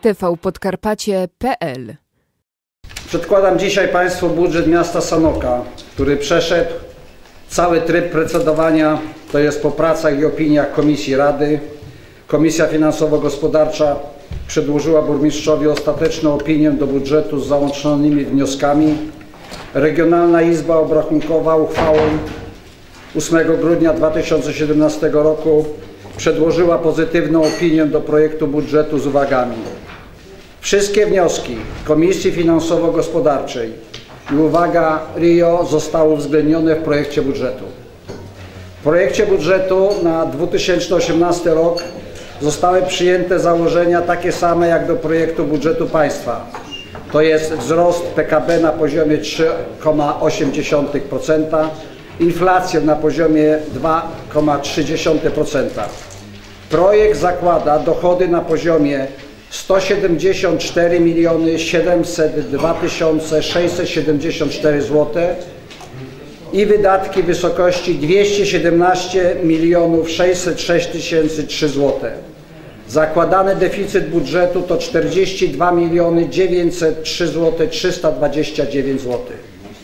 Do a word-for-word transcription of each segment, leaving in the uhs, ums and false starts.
T V Podkarpacie kropka P L. Przedkładam dzisiaj Państwu budżet miasta Sanoka, który przeszedł cały tryb procedowania, to jest po pracach i opiniach Komisji Rady. Komisja Finansowo-Gospodarcza przedłożyła burmistrzowi ostateczną opinię do budżetu z załączonymi wnioskami. Regionalna Izba Obrachunkowa uchwałą ósmego grudnia dwa tysiące siedemnastego roku przedłożyła pozytywną opinię do projektu budżetu z uwagami. Wszystkie wnioski Komisji Finansowo-Gospodarczej i uwaga R I O zostały uwzględnione w projekcie budżetu. W projekcie budżetu na dwa tysiące osiemnasty rok zostały przyjęte założenia takie same jak do projektu budżetu państwa. To jest wzrost P K B na poziomie trzy przecinek osiem procent, inflację na poziomie dwa przecinek trzy procent. Projekt zakłada dochody na poziomie sto siedemdziesiąt cztery miliony siedemset dwa tysiące sześćset siedemdziesiąt cztery złote i wydatki w wysokości dwieście siedemnaście milionów sześćset sześć tysięcy trzy złote. Zakładany deficyt budżetu to czterdzieści dwa miliony dziewięćset trzy tysiące trzysta dwadzieścia dziewięć złotych.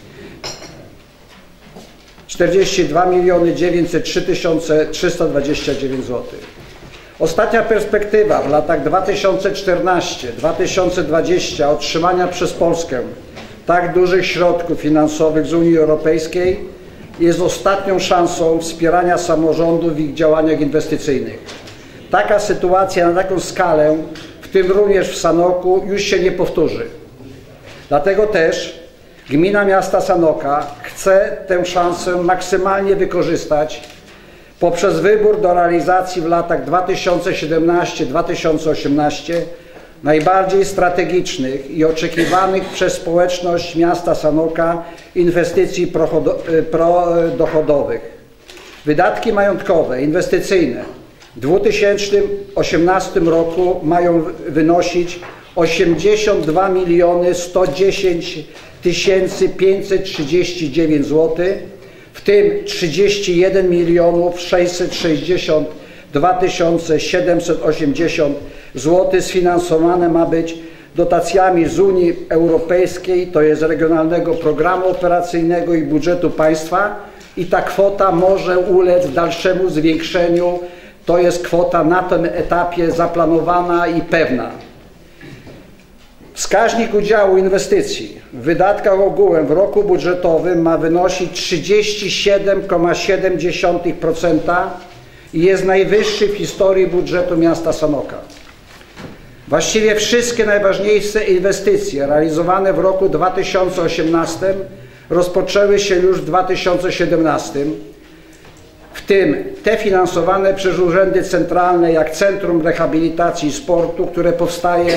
czterdzieści dwa miliony dziewięćset trzy tysiące trzysta dwadzieścia dziewięć złotych. Ostatnia perspektywa w latach dwa tysiące czternasty do dwa tysiące dwudziestego otrzymania przez Polskę tak dużych środków finansowych z Unii Europejskiej jest ostatnią szansą wspierania samorządów w ich działaniach inwestycyjnych. Taka sytuacja na taką skalę, w tym również w Sanoku, już się nie powtórzy. Dlatego też Gmina Miasta Sanoka chce tę szansę maksymalnie wykorzystać poprzez wybór do realizacji w latach dwa tysiące siedemnastym do dwa tysiące osiemnastego najbardziej strategicznych i oczekiwanych przez społeczność miasta Sanoka inwestycji prodochodowych. Wydatki majątkowe, inwestycyjne w dwa tysiące osiemnastym roku mają wynosić osiemdziesiąt dwa miliony sto dziesięć tysięcy pięćset trzydzieści dziewięć złotych, w tym trzydzieści jeden milionów sześćset sześćdziesiąt dwa tysiące siedemset osiemdziesiąt złotych sfinansowane ma być dotacjami z Unii Europejskiej, to jest Regionalnego Programu Operacyjnego i budżetu państwa, i ta kwota może ulec dalszemu zwiększeniu. To jest kwota na tym etapie zaplanowana i pewna. Wskaźnik udziału inwestycji w wydatkach ogółem w roku budżetowym ma wynosić trzydzieści siedem przecinek siedem procent i jest najwyższy w historii budżetu miasta Sanoka. Właściwie wszystkie najważniejsze inwestycje realizowane w roku dwa tysiące osiemnastym rozpoczęły się już w dwa tysiące siedemnastym, w tym te finansowane przez urzędy centralne jak Centrum Rehabilitacji i Sportu, które powstaje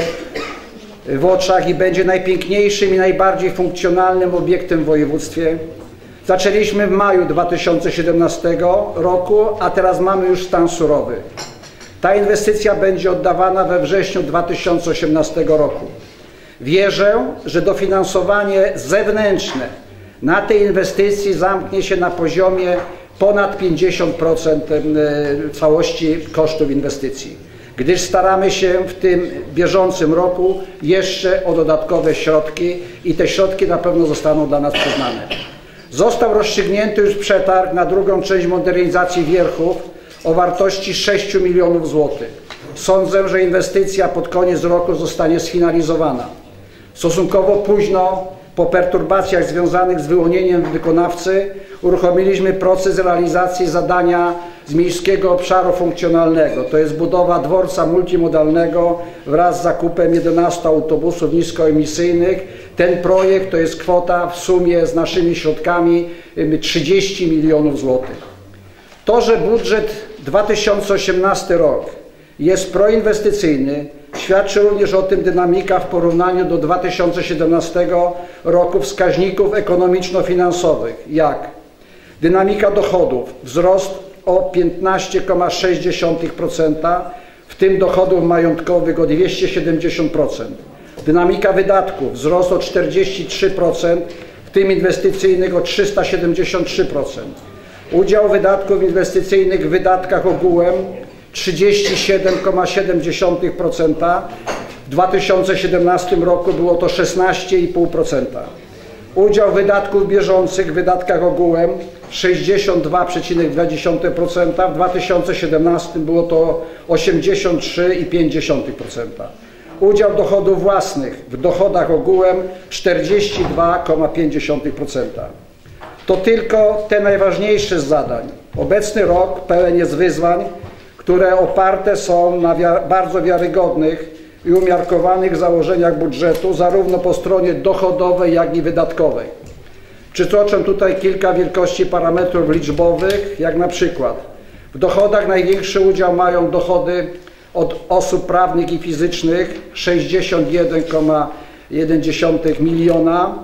w Oczach i będzie najpiękniejszym i najbardziej funkcjonalnym obiektem w województwie. Zaczęliśmy w maju dwa tysiące siedemnastego roku, a teraz mamy już stan surowy. Ta inwestycja będzie oddawana we wrześniu dwa tysiące osiemnastego roku. Wierzę, że dofinansowanie zewnętrzne na tej inwestycji zamknie się na poziomie ponad pięćdziesiąt procent całości kosztów inwestycji, gdyż staramy się w tym bieżącym roku jeszcze o dodatkowe środki i te środki na pewno zostaną dla nas przyznane. Został rozstrzygnięty już przetarg na drugą część modernizacji Wierchów o wartości sześć milionów złotych. Sądzę, że inwestycja pod koniec roku zostanie sfinalizowana. Stosunkowo późno, po perturbacjach związanych z wyłonieniem wykonawcy, uruchomiliśmy proces realizacji zadania z miejskiego obszaru funkcjonalnego. To jest budowa dworca multimodalnego wraz z zakupem jedenastu autobusów niskoemisyjnych. Ten projekt to jest kwota w sumie z naszymi środkami trzydzieści milionów złotych. To, że budżet dwa tysiące osiemnasty rok jest proinwestycyjny, świadczy również o tym dynamika w porównaniu do dwa tysiące siedemnastego roku wskaźników ekonomiczno-finansowych, jak dynamika dochodów, wzrost o piętnaście przecinek sześć procent, w tym dochodów majątkowych o dwieście siedemdziesiąt procent. Dynamika wydatków, wzrost o czterdzieści trzy procent, w tym inwestycyjnych o trzysta siedemdziesiąt trzy procent. Udział wydatków inwestycyjnych w wydatkach ogółem trzydzieści siedem przecinek siedem procent, w dwa tysiące siedemnastym roku było to szesnaście i pół procent. Udział wydatków bieżących w wydatkach ogółem sześćdziesiąt dwa przecinek dwa procent, w dwa tysiące siedemnastym było to osiemdziesiąt trzy i pięć procent. Udział dochodów własnych w dochodach ogółem czterdzieści dwa i pięć procent. To tylko te najważniejsze z zadań. Obecny rok pełen jest wyzwań, które oparte są na wiar- bardzo wiarygodnych i umiarkowanych założeniach budżetu, zarówno po stronie dochodowej, jak i wydatkowej. Przytoczę tutaj kilka wielkości parametrów liczbowych, jak na przykład w dochodach największy udział mają dochody od osób prawnych i fizycznych sześćdziesiąt jeden przecinek jeden miliona,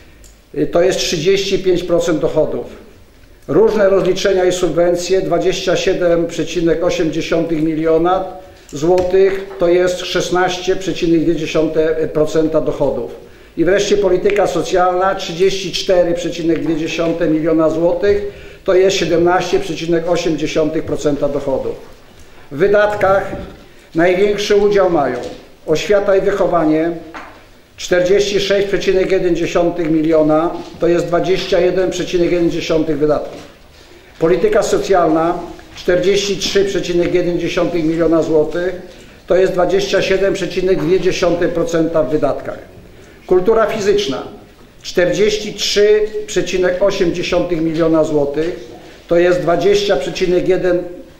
to jest trzydzieści pięć procent dochodów. Różne rozliczenia i subwencje dwadzieścia siedem przecinek osiem miliona złotych, to jest szesnaście przecinek dwa procent dochodów. I wreszcie polityka socjalna trzydzieści cztery przecinek dwa miliona złotych, to jest siedemnaście przecinek osiem procent dochodów. W wydatkach największy udział mają oświata i wychowanie czterdzieści sześć przecinek jeden miliona, to jest dwadzieścia jeden przecinek jeden wydatków. Polityka socjalna czterdzieści trzy przecinek jeden miliona złotych, to jest dwadzieścia siedem przecinek dwa procent w wydatkach. Kultura fizyczna czterdzieści trzy przecinek osiem miliona złotych, to jest dwadzieścia przecinek jeden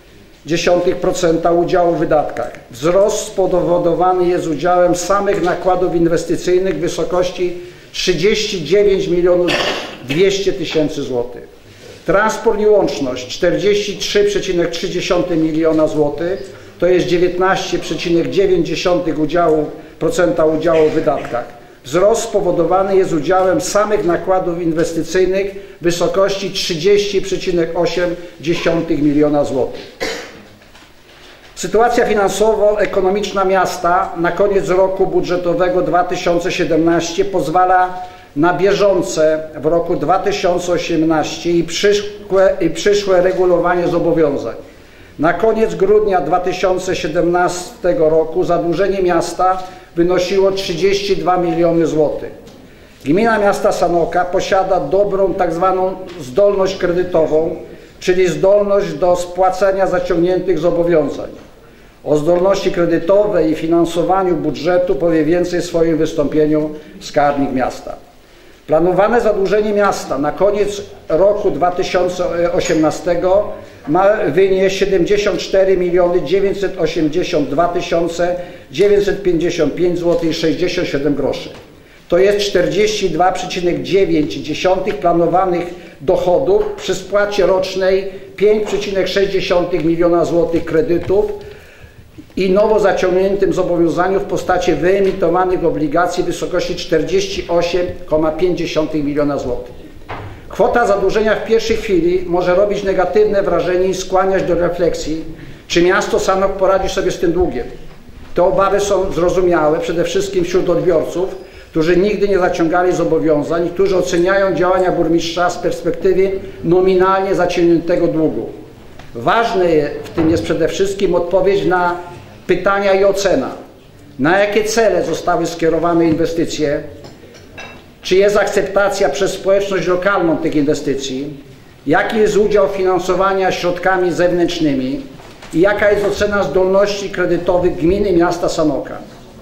procent udziału w wydatkach. Wzrost spowodowany jest udziałem samych nakładów inwestycyjnych w wysokości trzydzieści dziewięć milionów dwieście tysięcy złotych. Transport i łączność czterdzieści trzy przecinek trzy miliona złotych, to jest dziewiętnaście przecinek dziewięć udziału, procenta udziału w wydatkach. Wzrost spowodowany jest udziałem samych nakładów inwestycyjnych w wysokości trzydzieści przecinek osiem miliona złotych. Sytuacja finansowo-ekonomiczna miasta na koniec roku budżetowego dwa tysiące siedemnastego pozwala na bieżące w roku dwa tysiące osiemnastym i przyszłe, i przyszłe regulowanie zobowiązań. Na koniec grudnia dwa tysiące siedemnastego roku zadłużenie miasta wynosiło trzydzieści dwa miliony złotych. Gmina miasta Sanoka posiada dobrą tak zwaną zdolność kredytową, czyli zdolność do spłacenia zaciągniętych zobowiązań. O zdolności kredytowej i finansowaniu budżetu powie więcej w swoim wystąpieniu skarbnik miasta. Planowane zadłużenie miasta na koniec roku dwa tysiące osiemnastego ma wynieść siedemdziesiąt cztery miliony dziewięćset osiemdziesiąt dwa tysiące dziewięćset pięćdziesiąt pięć złotych i sześćdziesiąt siedem groszy. To jest czterdzieści dwa przecinek dziewięć planowanych dochodów przy spłacie rocznej pięć przecinek sześć miliona złotych kredytów i nowo zaciągniętym zobowiązaniu w postaci wyemitowanych obligacji w wysokości czterdzieści osiem przecinek pięć miliona złotych. Kwota zadłużenia w pierwszej chwili może robić negatywne wrażenie i skłaniać do refleksji, czy miasto Sanok poradzi sobie z tym długiem. Te obawy są zrozumiałe przede wszystkim wśród odbiorców, którzy nigdy nie zaciągali zobowiązań i którzy oceniają działania burmistrza z perspektywy nominalnie zaciągniętego długu. Ważne w tym jest przede wszystkim odpowiedź na pytania i ocena. Na jakie cele zostały skierowane inwestycje? Czy jest akceptacja przez społeczność lokalną tych inwestycji? Jaki jest udział finansowania środkami zewnętrznymi? I jaka jest ocena zdolności kredytowych gminy miasta Sanoka?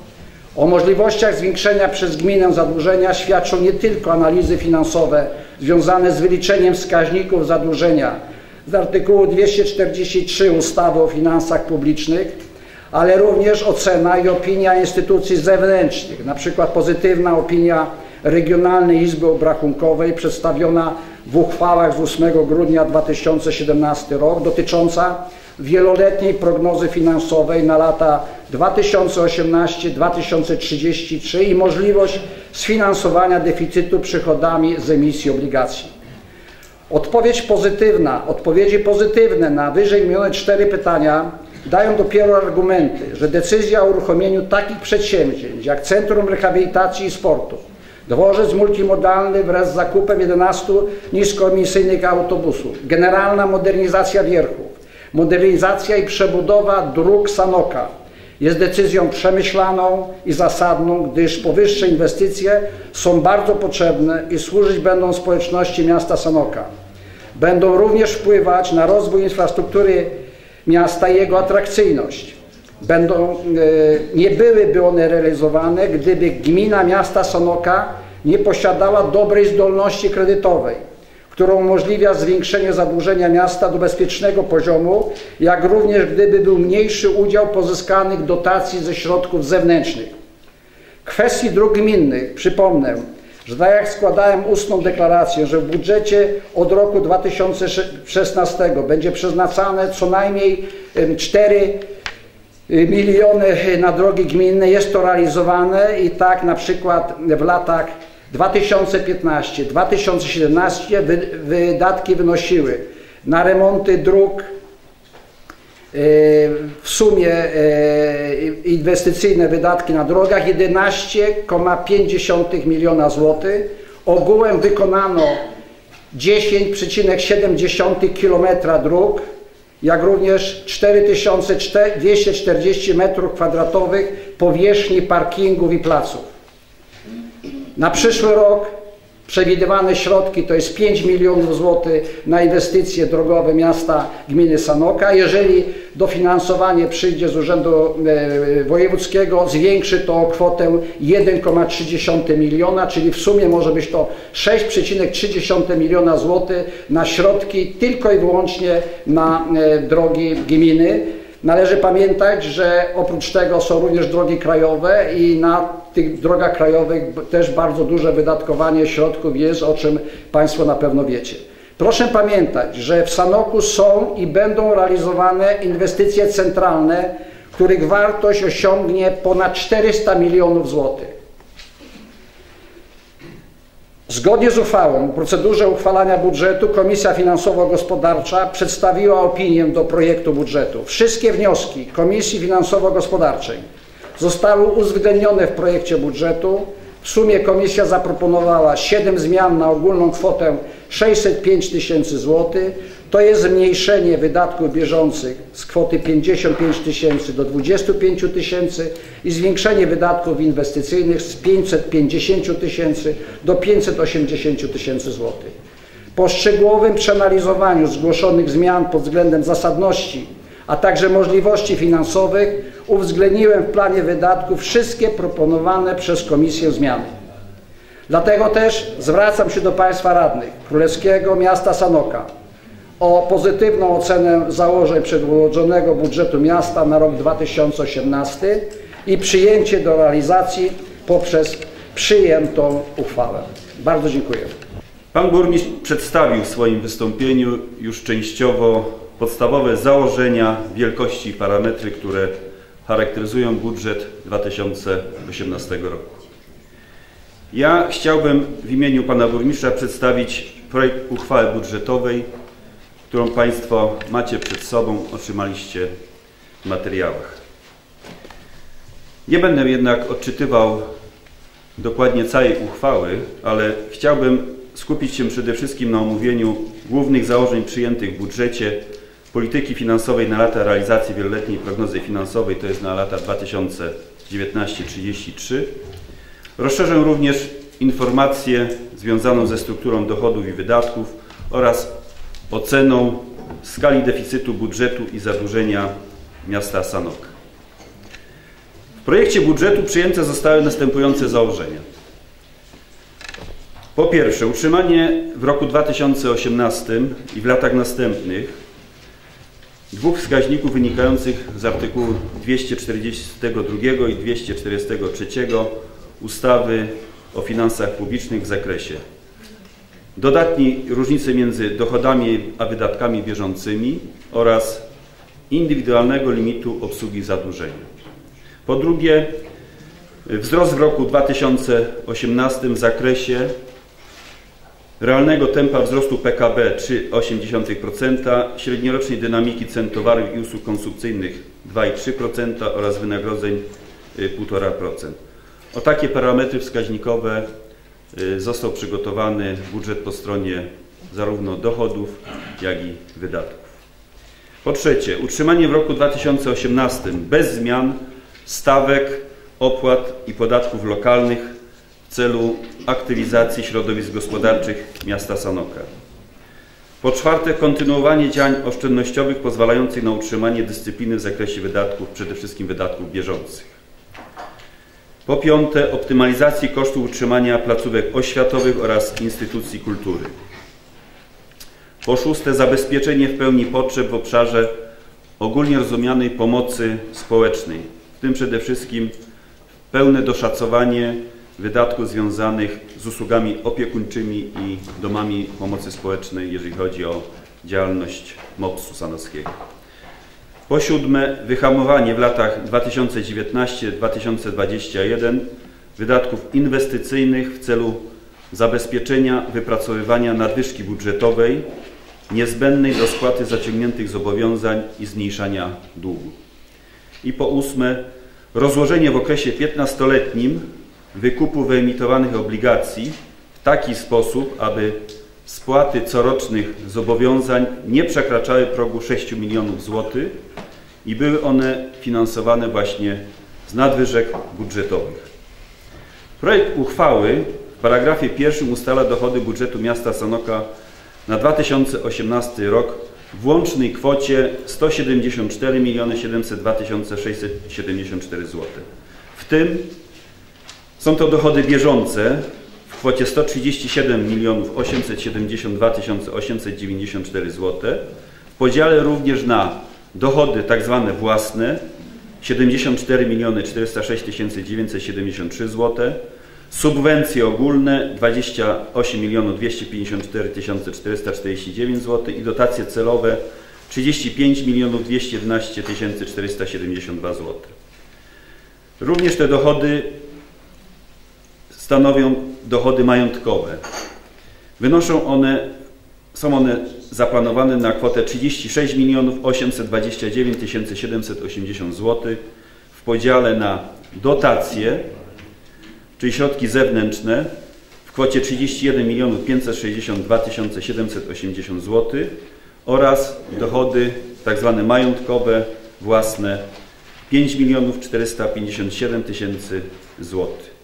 O możliwościach zwiększenia przez gminę zadłużenia świadczą nie tylko analizy finansowe związane z wyliczeniem wskaźników zadłużenia z artykułu dwieście czterdzieści trzy ustawy o finansach publicznych, ale również ocena i opinia instytucji zewnętrznych, na przykład pozytywna opinia Regionalnej Izby Obrachunkowej przedstawiona w uchwałach z ósmego grudnia dwa tysiące siedemnastego roku dotycząca wieloletniej prognozy finansowej na lata dwa tysiące osiemnasty do dwa tysiące trzydziestego trzeciego i możliwość sfinansowania deficytu przychodami z emisji obligacji. Odpowiedź pozytywna, odpowiedzi pozytywne na wyżej wymienione cztery pytania dają dopiero argumenty, że decyzja o uruchomieniu takich przedsięwzięć jak Centrum Rehabilitacji i Sportu, dworzec multimodalny wraz z zakupem jedenastu niskoemisyjnych autobusów, generalna modernizacja wierchów, modernizacja i przebudowa dróg Sanoka, jest decyzją przemyślaną i zasadną, gdyż powyższe inwestycje są bardzo potrzebne i służyć będą społeczności miasta Sanoka. Będą również wpływać na rozwój infrastruktury miasta i jego atrakcyjność. Będą, nie byłyby one realizowane, gdyby gmina miasta Sanoka nie posiadała dobrej zdolności kredytowej, która umożliwia zwiększenie zadłużenia miasta do bezpiecznego poziomu, jak również gdyby był mniejszy udział pozyskanych dotacji ze środków zewnętrznych. W kwestii dróg gminnych przypomnę, że tak jak składałem ustną deklarację, że w budżecie od roku dwa tysiące szesnastego będzie przeznaczane co najmniej cztery miliony na drogi gminne, jest to realizowane i tak na przykład w latach dwa tysiące piętnastym do dwa tysiące siedemnastego wydatki wynosiły na remonty dróg w sumie inwestycyjne wydatki na drogach jedenaście przecinek pięć miliona złotych. Ogółem wykonano dziesięć przecinek siedem kilometra dróg, jak również cztery tysiące dwieście czterdzieści metrów kwadratowych powierzchni parkingów i placów. Na przyszły rok przewidywane środki to jest pięć milionów złotych na inwestycje drogowe miasta gminy Sanoka. Jeżeli dofinansowanie przyjdzie z Urzędu Wojewódzkiego, zwiększy to o kwotę jeden przecinek trzy miliona, czyli w sumie może być to sześć przecinek trzy miliona złotych na środki tylko i wyłącznie na drogi gminy. Należy pamiętać, że oprócz tego są również drogi krajowe i na tych drogach krajowych też bardzo duże wydatkowanie środków jest, o czym Państwo na pewno wiecie. Proszę pamiętać, że w Sanoku są i będą realizowane inwestycje centralne, których wartość osiągnie ponad czterysta milionów złotych. Zgodnie z uchwałą w procedurze uchwalania budżetu Komisja Finansowo-Gospodarcza przedstawiła opinię do projektu budżetu. Wszystkie wnioski Komisji Finansowo-Gospodarczej zostały uwzględnione w projekcie budżetu. W sumie Komisja zaproponowała siedem zmian na ogólną kwotę sześćset pięć tysięcy złotych. To jest zmniejszenie wydatków bieżących z kwoty pięćdziesiąt pięć tysięcy do dwudziestu pięciu tysięcy i zwiększenie wydatków inwestycyjnych z pięćset pięćdziesięciu tysięcy do pięćset osiemdziesięciu tysięcy złotych. Po szczegółowym przeanalizowaniu zgłoszonych zmian pod względem zasadności, a także możliwości finansowych, uwzględniłem w planie wydatków wszystkie proponowane przez Komisję zmiany. Dlatego też zwracam się do Państwa radnych Królewskiego Miasta Sanoka o pozytywną ocenę założeń przedłożonego budżetu miasta na rok dwa tysiące osiemnasty i przyjęcie do realizacji poprzez przyjętą uchwałę. Bardzo dziękuję. Pan burmistrz przedstawił w swoim wystąpieniu już częściowo podstawowe założenia, wielkości i parametry, które charakteryzują budżet dwa tysiące osiemnastego roku. Ja chciałbym w imieniu pana burmistrza przedstawić projekt uchwały budżetowej, którą Państwo macie przed sobą, otrzymaliście w materiałach. Nie będę jednak odczytywał dokładnie całej uchwały, ale chciałbym skupić się przede wszystkim na omówieniu głównych założeń przyjętych w budżecie polityki finansowej na lata realizacji wieloletniej prognozy finansowej, to jest na lata dwa tysiące dziewiętnaście do dwa tysiące trzydziestego trzeciego. Rozszerzę również informację związaną ze strukturą dochodów i wydatków oraz oceną skali deficytu budżetu i zadłużenia miasta Sanoka. W projekcie budżetu przyjęte zostały następujące założenia. Po pierwsze, utrzymanie w roku dwa tysiące osiemnastym i w latach następnych dwóch wskaźników wynikających z artykułu dwieście czterdziestego drugiego i dwieście czterdziestego trzeciego ustawy o finansach publicznych w zakresie dodatniej różnicy między dochodami a wydatkami bieżącymi oraz indywidualnego limitu obsługi zadłużenia. Po drugie, wzrost w roku dwa tysiące osiemnastym w zakresie realnego tempa wzrostu P K B trzy przecinek osiem procent, średniorocznej dynamiki cen towarów i usług konsumpcyjnych dwa przecinek trzy procent oraz wynagrodzeń półtora procent. O takie parametry wskaźnikowe został przygotowany budżet po stronie zarówno dochodów, jak i wydatków. Po trzecie, utrzymanie w roku dwa tysiące osiemnastym bez zmian stawek, opłat i podatków lokalnych w celu aktywizacji środowisk gospodarczych miasta Sanoka. Po czwarte, kontynuowanie działań oszczędnościowych pozwalających na utrzymanie dyscypliny w zakresie wydatków, przede wszystkim wydatków bieżących. Po piąte, optymalizacji kosztów utrzymania placówek oświatowych oraz instytucji kultury. Po szóste, zabezpieczenie w pełni potrzeb w obszarze ogólnie rozumianej pomocy społecznej, w tym przede wszystkim pełne doszacowanie wydatków związanych z usługami opiekuńczymi i domami pomocy społecznej, jeżeli chodzi o działalność mopsu sanockiego. Po siódme, wyhamowanie w latach dwa tysiące dziewiętnastym do dwa tysiące dwudziestego pierwszego wydatków inwestycyjnych w celu zabezpieczenia wypracowywania nadwyżki budżetowej niezbędnej do spłaty zaciągniętych zobowiązań i zmniejszania długu. I po ósme, rozłożenie w okresie piętnastoletnim wykupu wyemitowanych obligacji w taki sposób, aby spłaty corocznych zobowiązań nie przekraczały progu sześciu milionów złotych i były one finansowane właśnie z nadwyżek budżetowych. Projekt uchwały w paragrafie pierwszym ustala dochody budżetu miasta Sanoka na dwa tysiące osiemnasty rok w łącznej kwocie sto siedemdziesiąt cztery miliony siedemset dwa tysiące sześćset siedemdziesiąt cztery złote. W tym są to dochody bieżące w kwocie sto trzydzieści siedem milionów osiemset siedemdziesiąt dwa tysiące osiemset dziewięćdziesiąt cztery złote, w podziale również na dochody tak zwane własne siedemdziesiąt cztery miliony czterysta sześć tysięcy dziewięćset siedemdziesiąt trzy złote, subwencje ogólne dwadzieścia osiem milionów dwieście pięćdziesiąt cztery tysiące czterysta czterdzieści dziewięć złotych i dotacje celowe trzydzieści pięć milionów dwieście jedenaście tysięcy czterysta siedemdziesiąt dwa złote. Również te dochody stanowią dochody majątkowe. Wynoszą one, są one zaplanowane na kwotę trzydzieści sześć milionów osiemset dwadzieścia dziewięć tysięcy siedemset osiemdziesiąt złotych w podziale na dotacje, czyli środki zewnętrzne w kwocie trzydzieści jeden milionów pięćset sześćdziesiąt dwa tysiące siedemset osiemdziesiąt złotych oraz dochody tak zwane majątkowe, własne pięć milionów czterysta pięćdziesiąt siedem tysięcy złotych.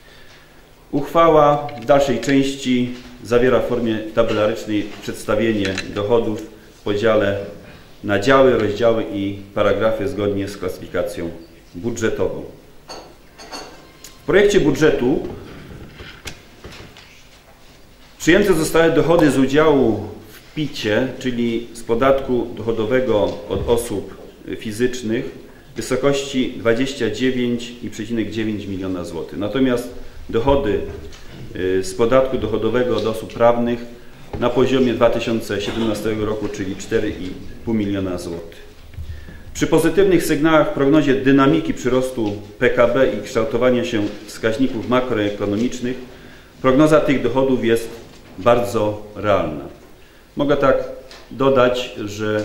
Uchwała w dalszej części zawiera w formie tabelarycznej przedstawienie dochodów w podziale na działy, rozdziały i paragrafy zgodnie z klasyfikacją budżetową. W projekcie budżetu przyjęte zostały dochody z udziału w picie, czyli z podatku dochodowego od osób fizycznych w wysokości dwadzieścia dziewięć przecinek dziewięć miliona złotych. Natomiast dochody z podatku dochodowego od osób prawnych na poziomie dwa tysiące siedemnastego roku, czyli cztery i pół miliona złotych. Przy pozytywnych sygnałach w prognozie dynamiki przyrostu P K B i kształtowania się wskaźników makroekonomicznych prognoza tych dochodów jest bardzo realna. Mogę tak dodać, że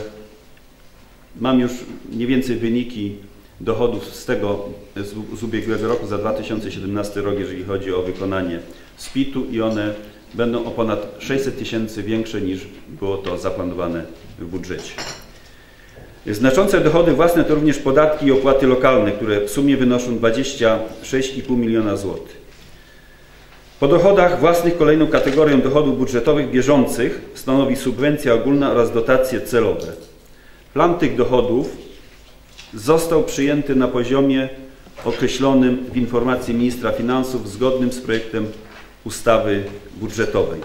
mam już mniej więcej wyniki dochodów z tego, z ubiegłego roku, za dwa tysiące siedemnasty rok, jeżeli chodzi o wykonanie z P I T-u i one będą o ponad sześćset tysięcy większe niż było to zaplanowane w budżecie. Znaczące dochody własne to również podatki i opłaty lokalne, które w sumie wynoszą dwadzieścia sześć i pół miliona złotych. Po dochodach własnych kolejną kategorią dochodów budżetowych bieżących stanowi subwencja ogólna oraz dotacje celowe. Plan tych dochodów został przyjęty na poziomie określonym w informacji ministra finansów zgodnym z projektem ustawy budżetowej.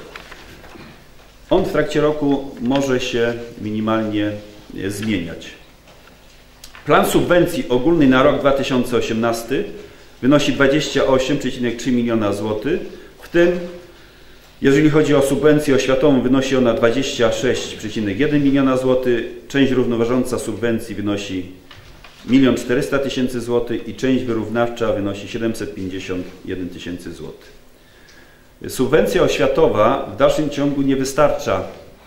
On w trakcie roku może się minimalnie zmieniać. Plan subwencji ogólnej na rok dwa tysiące osiemnasty wynosi dwadzieścia osiem przecinek trzy miliona złotych, w tym jeżeli chodzi o subwencję oświatową wynosi ona dwadzieścia sześć przecinek jeden miliona złotych, część równoważąca subwencji wynosi milion czterysta tysięcy złotych i część wyrównawcza wynosi siedemset pięćdziesiąt jeden tysięcy złotych. Subwencja oświatowa w dalszym ciągu nie wystarcza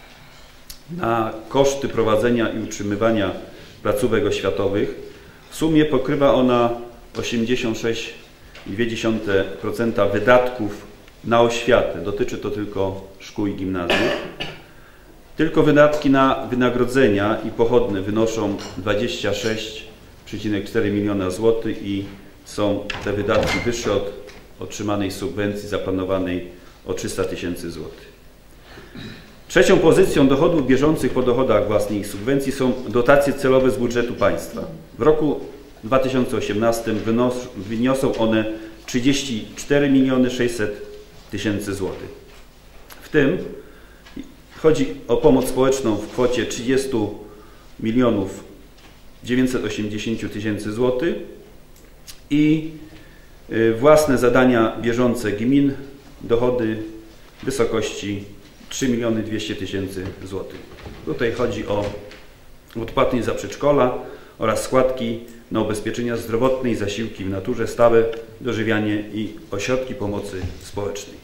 na koszty prowadzenia i utrzymywania placówek oświatowych. W sumie pokrywa ona osiemdziesiąt sześć przecinek dwa procent wydatków na oświatę. Dotyczy to tylko szkół i gimnazjów. Tylko wydatki na wynagrodzenia i pochodne wynoszą dwadzieścia sześć przecinek cztery miliona złotych i są te wydatki wyższe od otrzymanej subwencji zaplanowanej o trzysta tysięcy złotych. Trzecią pozycją dochodów bieżących po dochodach własnych i subwencji są dotacje celowe z budżetu państwa. W roku dwa tysiące osiemnastym wynos, wyniosą one trzydzieści cztery miliony sześćset tysięcy złotych. W tym chodzi o pomoc społeczną w kwocie trzydzieści milionów dziewięćset osiemdziesiąt tysięcy złotych i własne zadania bieżące gmin, dochody w wysokości trzy miliony dwieście tysięcy złotych. Tutaj chodzi o odpłatność za przedszkola oraz składki na ubezpieczenia zdrowotne i zasiłki w naturze, stałe dożywianie i ośrodki pomocy społecznej.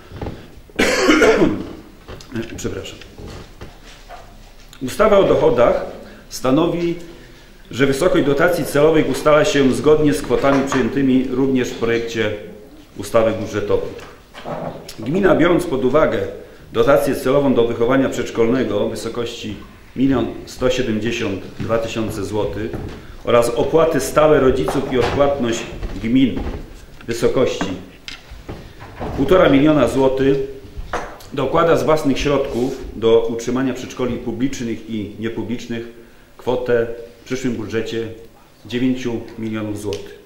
Przepraszam. Ustawa o dochodach stanowi, że wysokość dotacji celowych ustala się zgodnie z kwotami przyjętymi również w projekcie ustawy budżetowej. Gmina, biorąc pod uwagę dotację celową do wychowania przedszkolnego w wysokości milion sto siedemdziesiąt dwa tysiące złotych oraz opłaty stałe rodziców i odpłatność gmin w wysokości półtora miliona złotych, dokłada z własnych środków do utrzymania przedszkoli publicznych i niepublicznych kwotę w przyszłym budżecie dziewięć milionów złotych.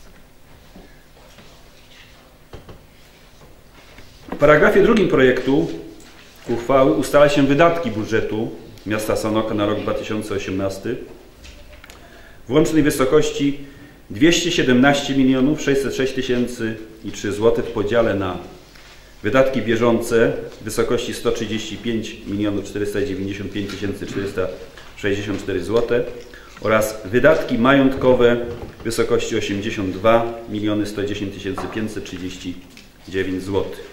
W paragrafie drugim projektu uchwały ustala się wydatki budżetu miasta Sanoka na rok dwa tysiące osiemnasty w łącznej wysokości dwieście siedemnaście milionów sześćset sześć tysięcy trzy złotych w podziale na wydatki bieżące w wysokości sto trzydzieści pięć milionów czterysta dziewięćdziesiąt pięć tysięcy czterysta sześćdziesiąt cztery złote oraz wydatki majątkowe w wysokości osiemdziesiąt dwa miliony sto dziesięć tysięcy pięćset trzydzieści dziewięć złotych.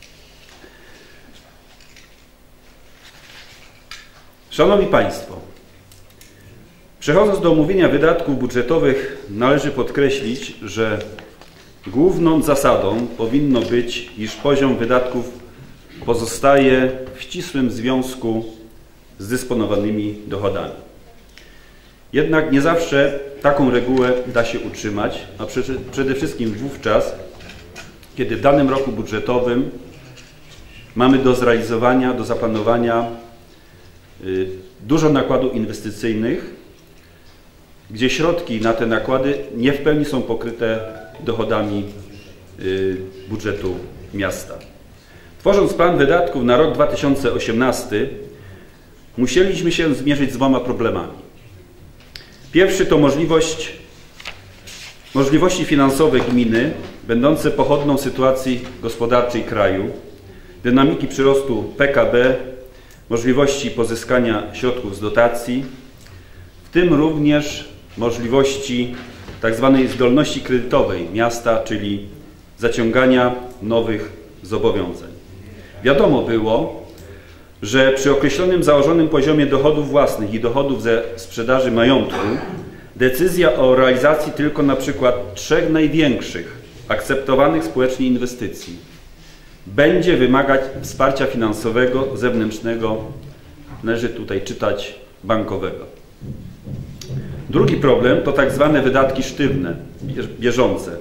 Szanowni Państwo, przechodząc do omówienia wydatków budżetowych, należy podkreślić, że główną zasadą powinno być, iż poziom wydatków pozostaje w ścisłym związku z dysponowanymi dochodami. Jednak nie zawsze taką regułę da się utrzymać, a przede wszystkim wówczas, kiedy w danym roku budżetowym mamy do zrealizowania, do zaplanowania dużo nakładów inwestycyjnych, gdzie środki na te nakłady nie w pełni są pokryte dochodami budżetu miasta. Tworząc plan wydatków na rok dwa tysiące osiemnasty, musieliśmy się zmierzyć z dwoma problemami. Pierwszy to możliwość, możliwości finansowe gminy, będące pochodną sytuacji gospodarczej kraju, dynamiki przyrostu P K B, możliwości pozyskania środków z dotacji, w tym również możliwości tzw. zdolności kredytowej miasta, czyli zaciągania nowych zobowiązań. Wiadomo było, że przy określonym założonym poziomie dochodów własnych i dochodów ze sprzedaży majątku decyzja o realizacji tylko na przykład trzech największych akceptowanych społecznie inwestycji będzie wymagać wsparcia finansowego zewnętrznego, należy tutaj czytać bankowego. Drugi problem to tak zwane wydatki sztywne, bieżące,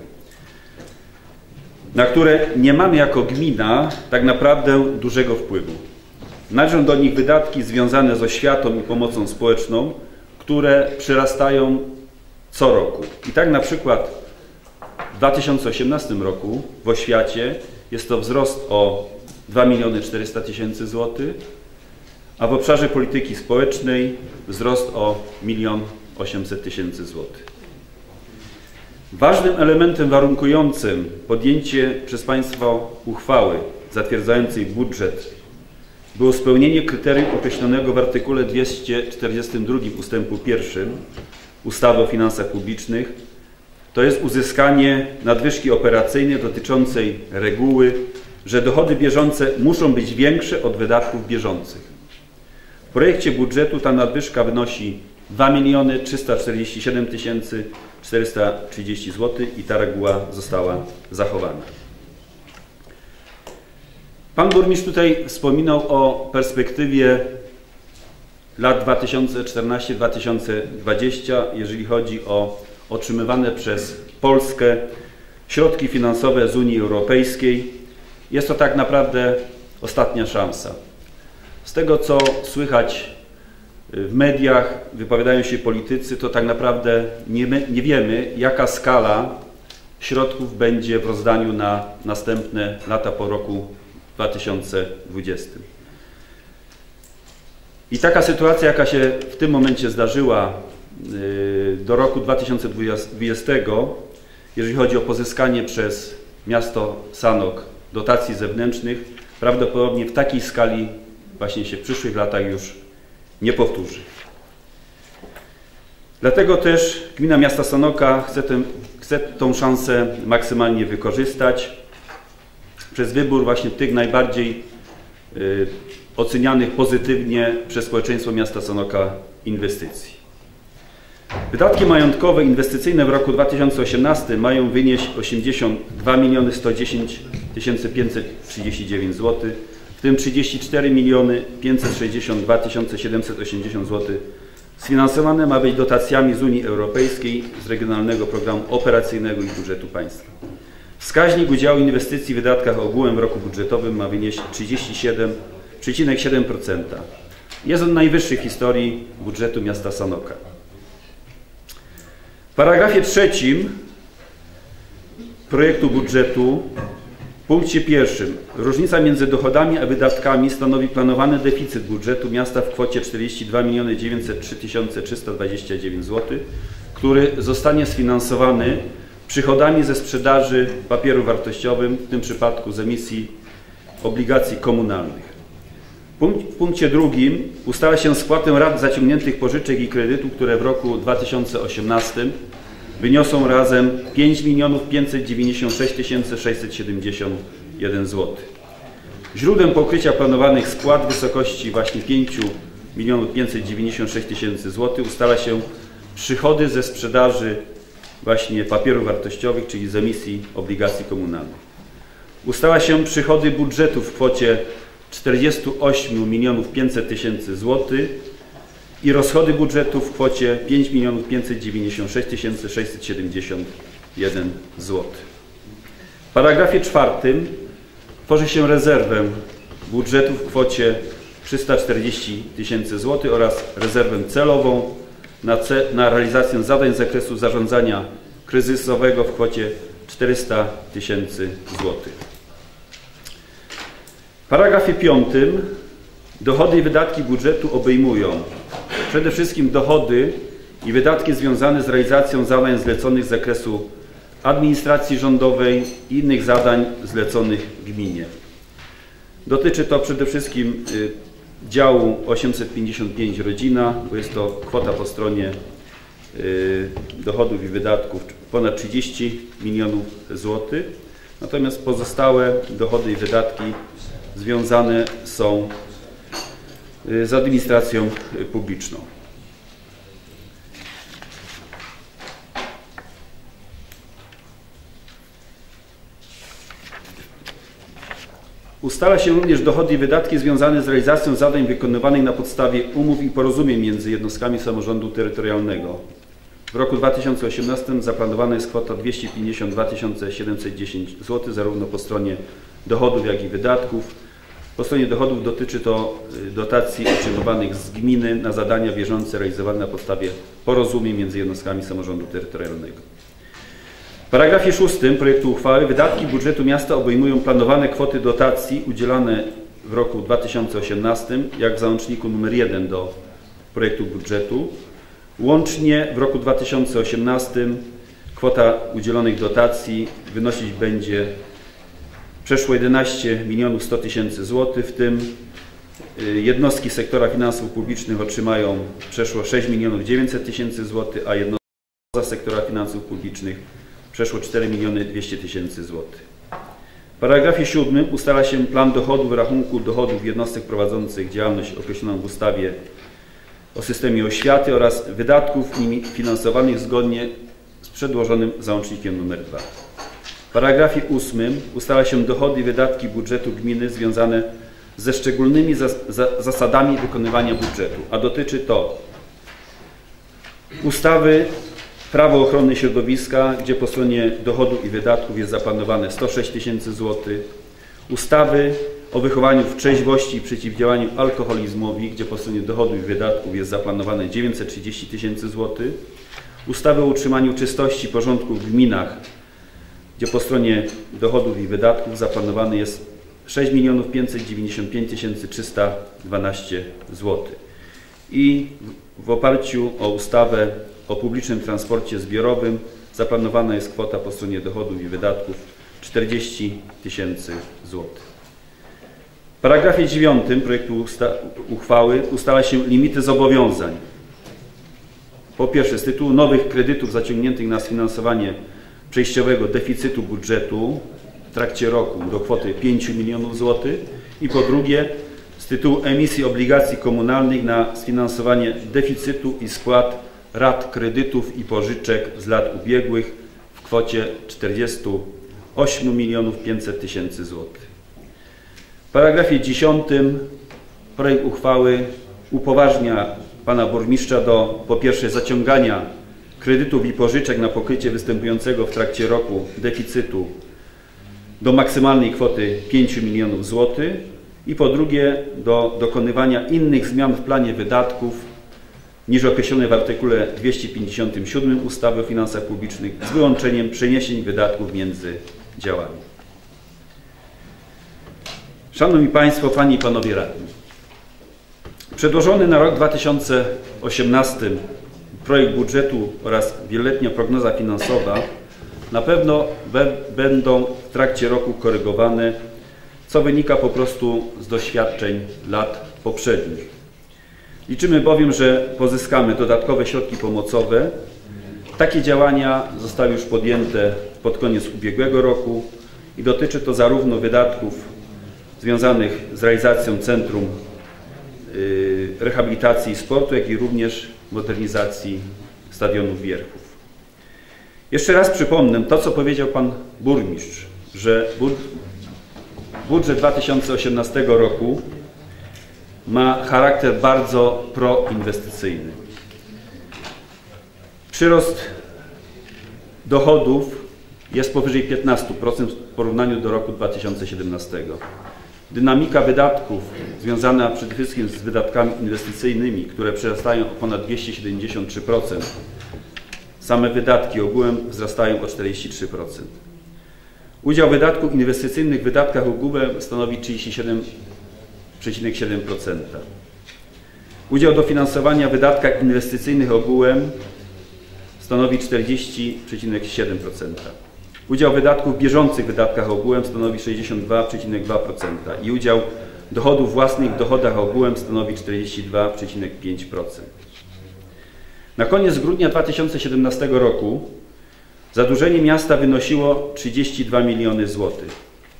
na które nie mamy jako gmina tak naprawdę dużego wpływu. Należą do nich wydatki związane z oświatą i pomocą społeczną, które przyrastają co roku. I tak na przykład w dwa tysiące osiemnastym roku w oświacie jest to wzrost o dwa miliony czterysta tysięcy złotych, a w obszarze polityki społecznej wzrost o milion osiemset tysięcy złotych. Ważnym elementem warunkującym podjęcie przez Państwa uchwały zatwierdzającej budżet było spełnienie kryterium określonego w artykule dwieście czterdziestym drugim ustępu pierwszym ustawy o finansach publicznych, to jest uzyskanie nadwyżki operacyjnej dotyczącej reguły, że dochody bieżące muszą być większe od wydatków bieżących. W projekcie budżetu ta nadwyżka wynosi dwa miliony trzysta czterdzieści siedem tysięcy czterysta trzydzieści złotych i ta reguła została zachowana. Pan burmistrz tutaj wspominał o perspektywie lat dwa tysiące czternasty do dwa tysiące dwudziestego, jeżeli chodzi o otrzymywane przez Polskę środki finansowe z Unii Europejskiej. Jest to tak naprawdę ostatnia szansa. Z tego, co słychać w mediach, wypowiadają się politycy, to tak naprawdę nie, nie wiemy, jaka skala środków będzie w rozdaniu na następne lata po roku dwa tysiące dwudziestym. I taka sytuacja, jaka się w tym momencie zdarzyła do roku dwa tysiące dwudziestego, jeżeli chodzi o pozyskanie przez miasto Sanok dotacji zewnętrznych, prawdopodobnie w takiej skali właśnie się w przyszłych latach już nie powtórzy. Dlatego też gmina miasta Sanoka chce, tę, chce tą szansę maksymalnie wykorzystać przez wybór właśnie tych najbardziej y, ocenianych pozytywnie przez społeczeństwo miasta Sanoka inwestycji. Wydatki majątkowe inwestycyjne w roku dwa tysiące osiemnastym mają wynieść osiemdziesiąt dwa miliony sto dziesięć tysięcy pięćset trzydzieści dziewięć złotych, w tym trzydzieści cztery miliony pięćset sześćdziesiąt dwa tysiące siedemset osiemdziesiąt złotych sfinansowane ma być dotacjami z Unii Europejskiej, z Regionalnego Programu Operacyjnego i budżetu państwa. Wskaźnik udziału inwestycji w wydatkach ogółem w roku budżetowym ma wynieść trzydzieści siedem przecinek siedem procent. Jest on najwyższy w historii budżetu miasta Sanoka. W paragrafie trzecim projektu budżetu w punkcie pierwszym różnica między dochodami a wydatkami stanowi planowany deficyt budżetu miasta w kwocie czterdzieści dwa miliony dziewięćset trzy tysiące trzysta dwadzieścia dziewięć złotych, który zostanie sfinansowany przychodami ze sprzedaży papierów wartościowych, w tym przypadku z emisji obligacji komunalnych. W punkcie drugim ustala się spłatę rat zaciągniętych pożyczek i kredytów, które w roku dwa tysiące osiemnastym wyniosą razem pięć milionów pięćset dziewięćdziesiąt sześć tysięcy sześćset siedemdziesiąt jeden złotych. Źródłem pokrycia planowanych spłat w wysokości właśnie pięć milionów pięćset dziewięćdziesiąt sześć tysięcy złotych ustala się przychody ze sprzedaży właśnie papierów wartościowych, czyli z emisji obligacji komunalnych. Ustala się przychody budżetu w kwocie czterdzieści osiem milionów pięćset tysięcy złotych i rozchody budżetu w kwocie pięć milionów pięćset dziewięćdziesiąt sześć tysięcy sześćset siedemdziesiąt jeden złotych. W paragrafie czwartym tworzy się rezerwę budżetu w kwocie trzysta czterdzieści tysięcy złotych oraz rezerwę celową na, ce na realizację zadań z zakresu zarządzania kryzysowego w kwocie czterysta tysięcy złotych. W paragrafie piątym dochody i wydatki budżetu obejmują przede wszystkim dochody i wydatki związane z realizacją zadań zleconych z zakresu administracji rządowej i innych zadań zleconych gminie. Dotyczy to przede wszystkim działu osiemset pięćdziesiąt pięć rodzina, bo jest to kwota po stronie dochodów i wydatków ponad trzydzieści milionów złotych. Natomiast pozostałe dochody i wydatki związane są z administracją publiczną. Ustala się również dochody i wydatki związane z realizacją zadań wykonywanych na podstawie umów i porozumień między jednostkami samorządu terytorialnego. W roku dwa tysiące osiemnastym zaplanowana jest kwota dwieście pięćdziesiąt dwa tysiące siedemset dziesięć złotych, zarówno po stronie dochodów, jak i wydatków. Po stronie dochodów dotyczy to dotacji otrzymywanych z gminy na zadania bieżące realizowane na podstawie porozumień między jednostkami samorządu terytorialnego. W paragrafie szóstym projektu uchwały wydatki budżetu miasta obejmują planowane kwoty dotacji udzielane w roku dwa tysiące osiemnastym, jak w załączniku nr jeden do projektu budżetu. Łącznie w roku dwa tysiące osiemnastym kwota udzielonych dotacji wynosić będzie przeszło jedenaście milionów sto tysięcy złotych, w tym jednostki sektora finansów publicznych otrzymają przeszło sześć milionów dziewięćset tysięcy złotych, a jednostki poza sektora finansów publicznych przeszło cztery miliony dwieście tysięcy złotych. W paragrafie siódmym ustala się plan dochodów rachunku dochodów jednostek prowadzących działalność określoną w ustawie o systemie oświaty oraz wydatków nimi finansowanych zgodnie z przedłożonym załącznikiem nr dwa. W paragrafie ósmym ustala się dochody i wydatki budżetu gminy związane ze szczególnymi zas za zasadami wykonywania budżetu, a dotyczy to ustawy Prawo ochrony środowiska, gdzie po stronie dochodów i wydatków jest zaplanowane sto sześć tysięcy złotych, ustawy o wychowaniu w trzeźwości i przeciwdziałaniu alkoholizmowi, gdzie po stronie dochodów i wydatków jest zaplanowane dziewięćset trzydzieści tysięcy złotych, ustawy o utrzymaniu czystości i porządku w gminach, gdzie po stronie dochodów i wydatków zaplanowany jest sześć milionów pięćset dziewięćdziesiąt pięć tysięcy trzysta dwanaście złotych. I w oparciu o ustawę o publicznym transporcie zbiorowym zaplanowana jest kwota po stronie dochodów i wydatków czterdzieści tysięcy złotych. W paragrafie dziewiątym projektu usta uchwały ustala się limity zobowiązań. Po pierwsze, z tytułu nowych kredytów zaciągniętych na sfinansowanie przejściowego deficytu budżetu w trakcie roku do kwoty pięciu milionów złotych i po drugie, z tytułu emisji obligacji komunalnych na sfinansowanie deficytu i spłat rat kredytów i pożyczek z lat ubiegłych w kwocie czterdziestu ośmiu milionów pięćset tysięcy złotych. W paragrafie dziesiątym projekt uchwały upoważnia pana burmistrza do po pierwsze zaciągania kredytów i pożyczek na pokrycie występującego w trakcie roku deficytu do maksymalnej kwoty pięciu milionów złotych i po drugie do dokonywania innych zmian w planie wydatków niż określone w artykule dwieście pięćdziesiątym siódmym ustawy o finansach publicznych z wyłączeniem przeniesień wydatków między działami. Szanowni Państwo, Panie i Panowie Radni, przedłożony na rok dwa tysiące osiemnasty projekt budżetu oraz wieloletnia prognoza finansowa na pewno be, będą w trakcie roku korygowane, co wynika po prostu z doświadczeń lat poprzednich. Liczymy bowiem, że pozyskamy dodatkowe środki pomocowe. Takie działania zostały już podjęte pod koniec ubiegłego roku i dotyczy to zarówno wydatków związanych z realizacją Centrum Rehabilitacji i Sportu, jak i również modernizacji stadionów Wierchów. Jeszcze raz przypomnę to, co powiedział pan burmistrz, że budżet dwa tysiące osiemnastego roku ma charakter bardzo proinwestycyjny. Przyrost dochodów jest powyżej piętnastu procent w porównaniu do roku dwa tysiące siedemnastego. Dynamika wydatków związana przede wszystkim z wydatkami inwestycyjnymi, które przerastają o ponad dwieście siedemdziesiąt trzy procent. Same wydatki ogółem wzrastają o czterdzieści trzy procent. Udział wydatków inwestycyjnych w wydatkach ogółem stanowi trzydzieści siedem przecinek siedem procent. Udział dofinansowania w wydatkach inwestycyjnych ogółem stanowi czterdzieści przecinek siedem procent. Udział wydatków bieżących w wydatkach ogółem stanowi sześćdziesiąt dwa przecinek dwa procent i udział dochodów własnych w dochodach ogółem stanowi czterdzieści dwa przecinek pięć procent. Na koniec grudnia dwa tysiące siedemnastego roku zadłużenie miasta wynosiło trzydzieści dwa miliony złotych.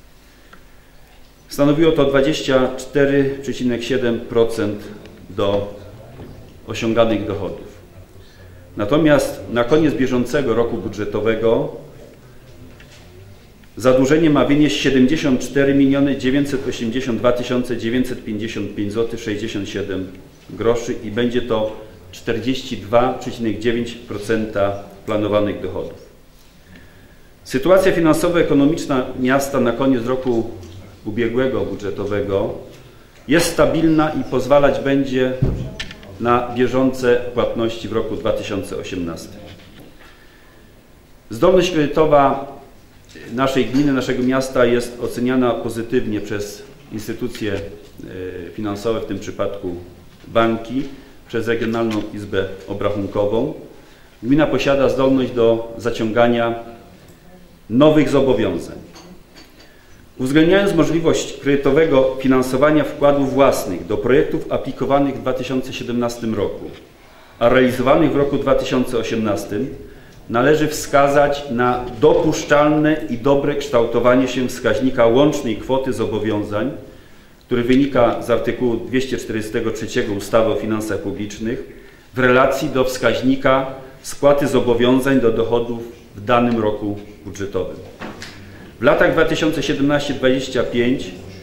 Stanowiło to dwadzieścia cztery przecinek siedem procent do osiąganych dochodów. Natomiast na koniec bieżącego roku budżetowego zadłużenie ma wynieść siedemdziesiąt cztery miliony dziewięćset osiemdziesiąt dwa tysiące dziewięćset pięćdziesiąt pięć złotych sześćdziesiąt siedem groszy i będzie to czterdzieści dwa przecinek dziewięć procent planowanych dochodów. Sytuacja finansowo-ekonomiczna miasta na koniec roku ubiegłego budżetowego jest stabilna i pozwalać będzie na bieżące płatności w roku dwa tysiące osiemnastym. Zdolność kredytowa naszej gminy, naszego miasta jest oceniana pozytywnie przez instytucje finansowe, w tym przypadku banki, przez Regionalną Izbę Obrachunkową. Gmina posiada zdolność do zaciągania nowych zobowiązań. Uwzględniając możliwość kredytowego finansowania wkładów własnych do projektów aplikowanych w dwa tysiące siedemnastym roku, a realizowanych w roku dwa tysiące osiemnastym, należy wskazać na dopuszczalne i dobre kształtowanie się wskaźnika łącznej kwoty zobowiązań, który wynika z artykułu dwieście czterdziestego trzeciego ustawy o finansach publicznych w relacji do wskaźnika spłaty zobowiązań do dochodów w danym roku budżetowym. W latach dwa tysiące siedemnastym do dwa tysiące dwudziestym piątym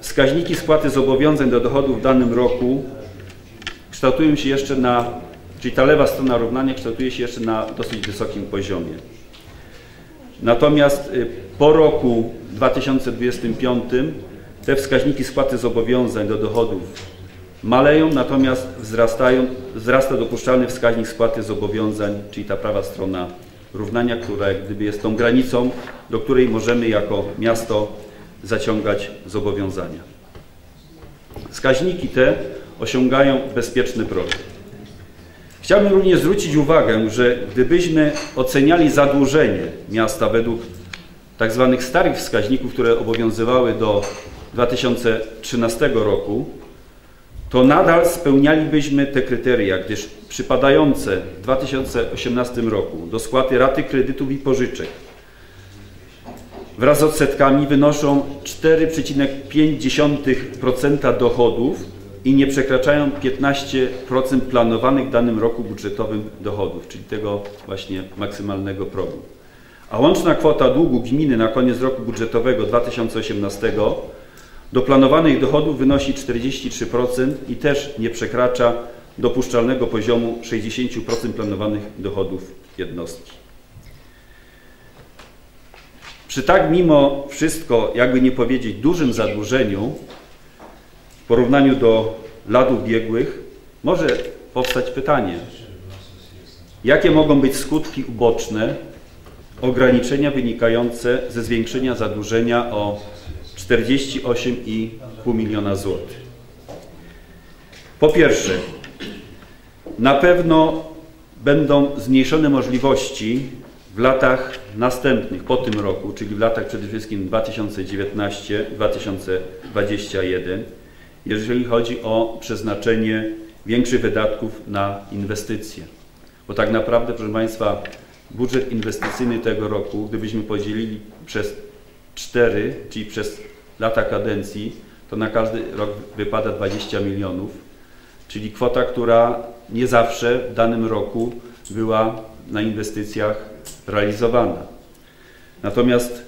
wskaźniki spłaty zobowiązań do dochodów w danym roku kształtują się jeszcze na, czyli ta lewa strona równania kształtuje się jeszcze na dosyć wysokim poziomie. Natomiast po roku dwa tysiące dwudziestym piątym te wskaźniki spłaty zobowiązań do dochodów maleją, natomiast wzrastają, wzrasta dopuszczalny wskaźnik spłaty zobowiązań, czyli ta prawa strona równania, która jak gdyby jest tą granicą, do której możemy jako miasto zaciągać zobowiązania. Wskaźniki te osiągają bezpieczny próg. Chciałbym również zwrócić uwagę, że gdybyśmy oceniali zadłużenie miasta według tak zwanych starych wskaźników, które obowiązywały do dwa tysiące trzynastego roku, to nadal spełnialibyśmy te kryteria, gdyż przypadające w dwa tysiące osiemnastym roku do spłaty raty kredytów i pożyczek wraz z odsetkami wynoszą cztery przecinek pięć procent dochodów i nie przekraczają piętnaście procent planowanych w danym roku budżetowym dochodów, czyli tego właśnie maksymalnego progu. A łączna kwota długu gminy na koniec roku budżetowego dwa tysiące osiemnastego do planowanych dochodów wynosi czterdzieści trzy procent i też nie przekracza dopuszczalnego poziomu sześćdziesiąt procent planowanych dochodów jednostki. Przy tak mimo wszystko, jakby nie powiedzieć, dużym zadłużeniu w porównaniu do lat ubiegłych może powstać pytanie, jakie mogą być skutki uboczne ograniczenia wynikające ze zwiększenia zadłużenia o czterdzieści osiem i pół miliona złotych. Po pierwsze, na pewno będą zmniejszone możliwości w latach następnych, po tym roku, czyli w latach przede wszystkim dwa tysiące dziewiętnasty do dwa tysiące dwudziestego pierwszego, jeżeli chodzi o przeznaczenie większych wydatków na inwestycje. Bo tak naprawdę, proszę Państwa, budżet inwestycyjny tego roku, gdybyśmy podzielili przez cztery, czyli przez lata kadencji, to na każdy rok wypada dwadzieścia milionów, czyli kwota, która nie zawsze w danym roku była na inwestycjach realizowana. Natomiast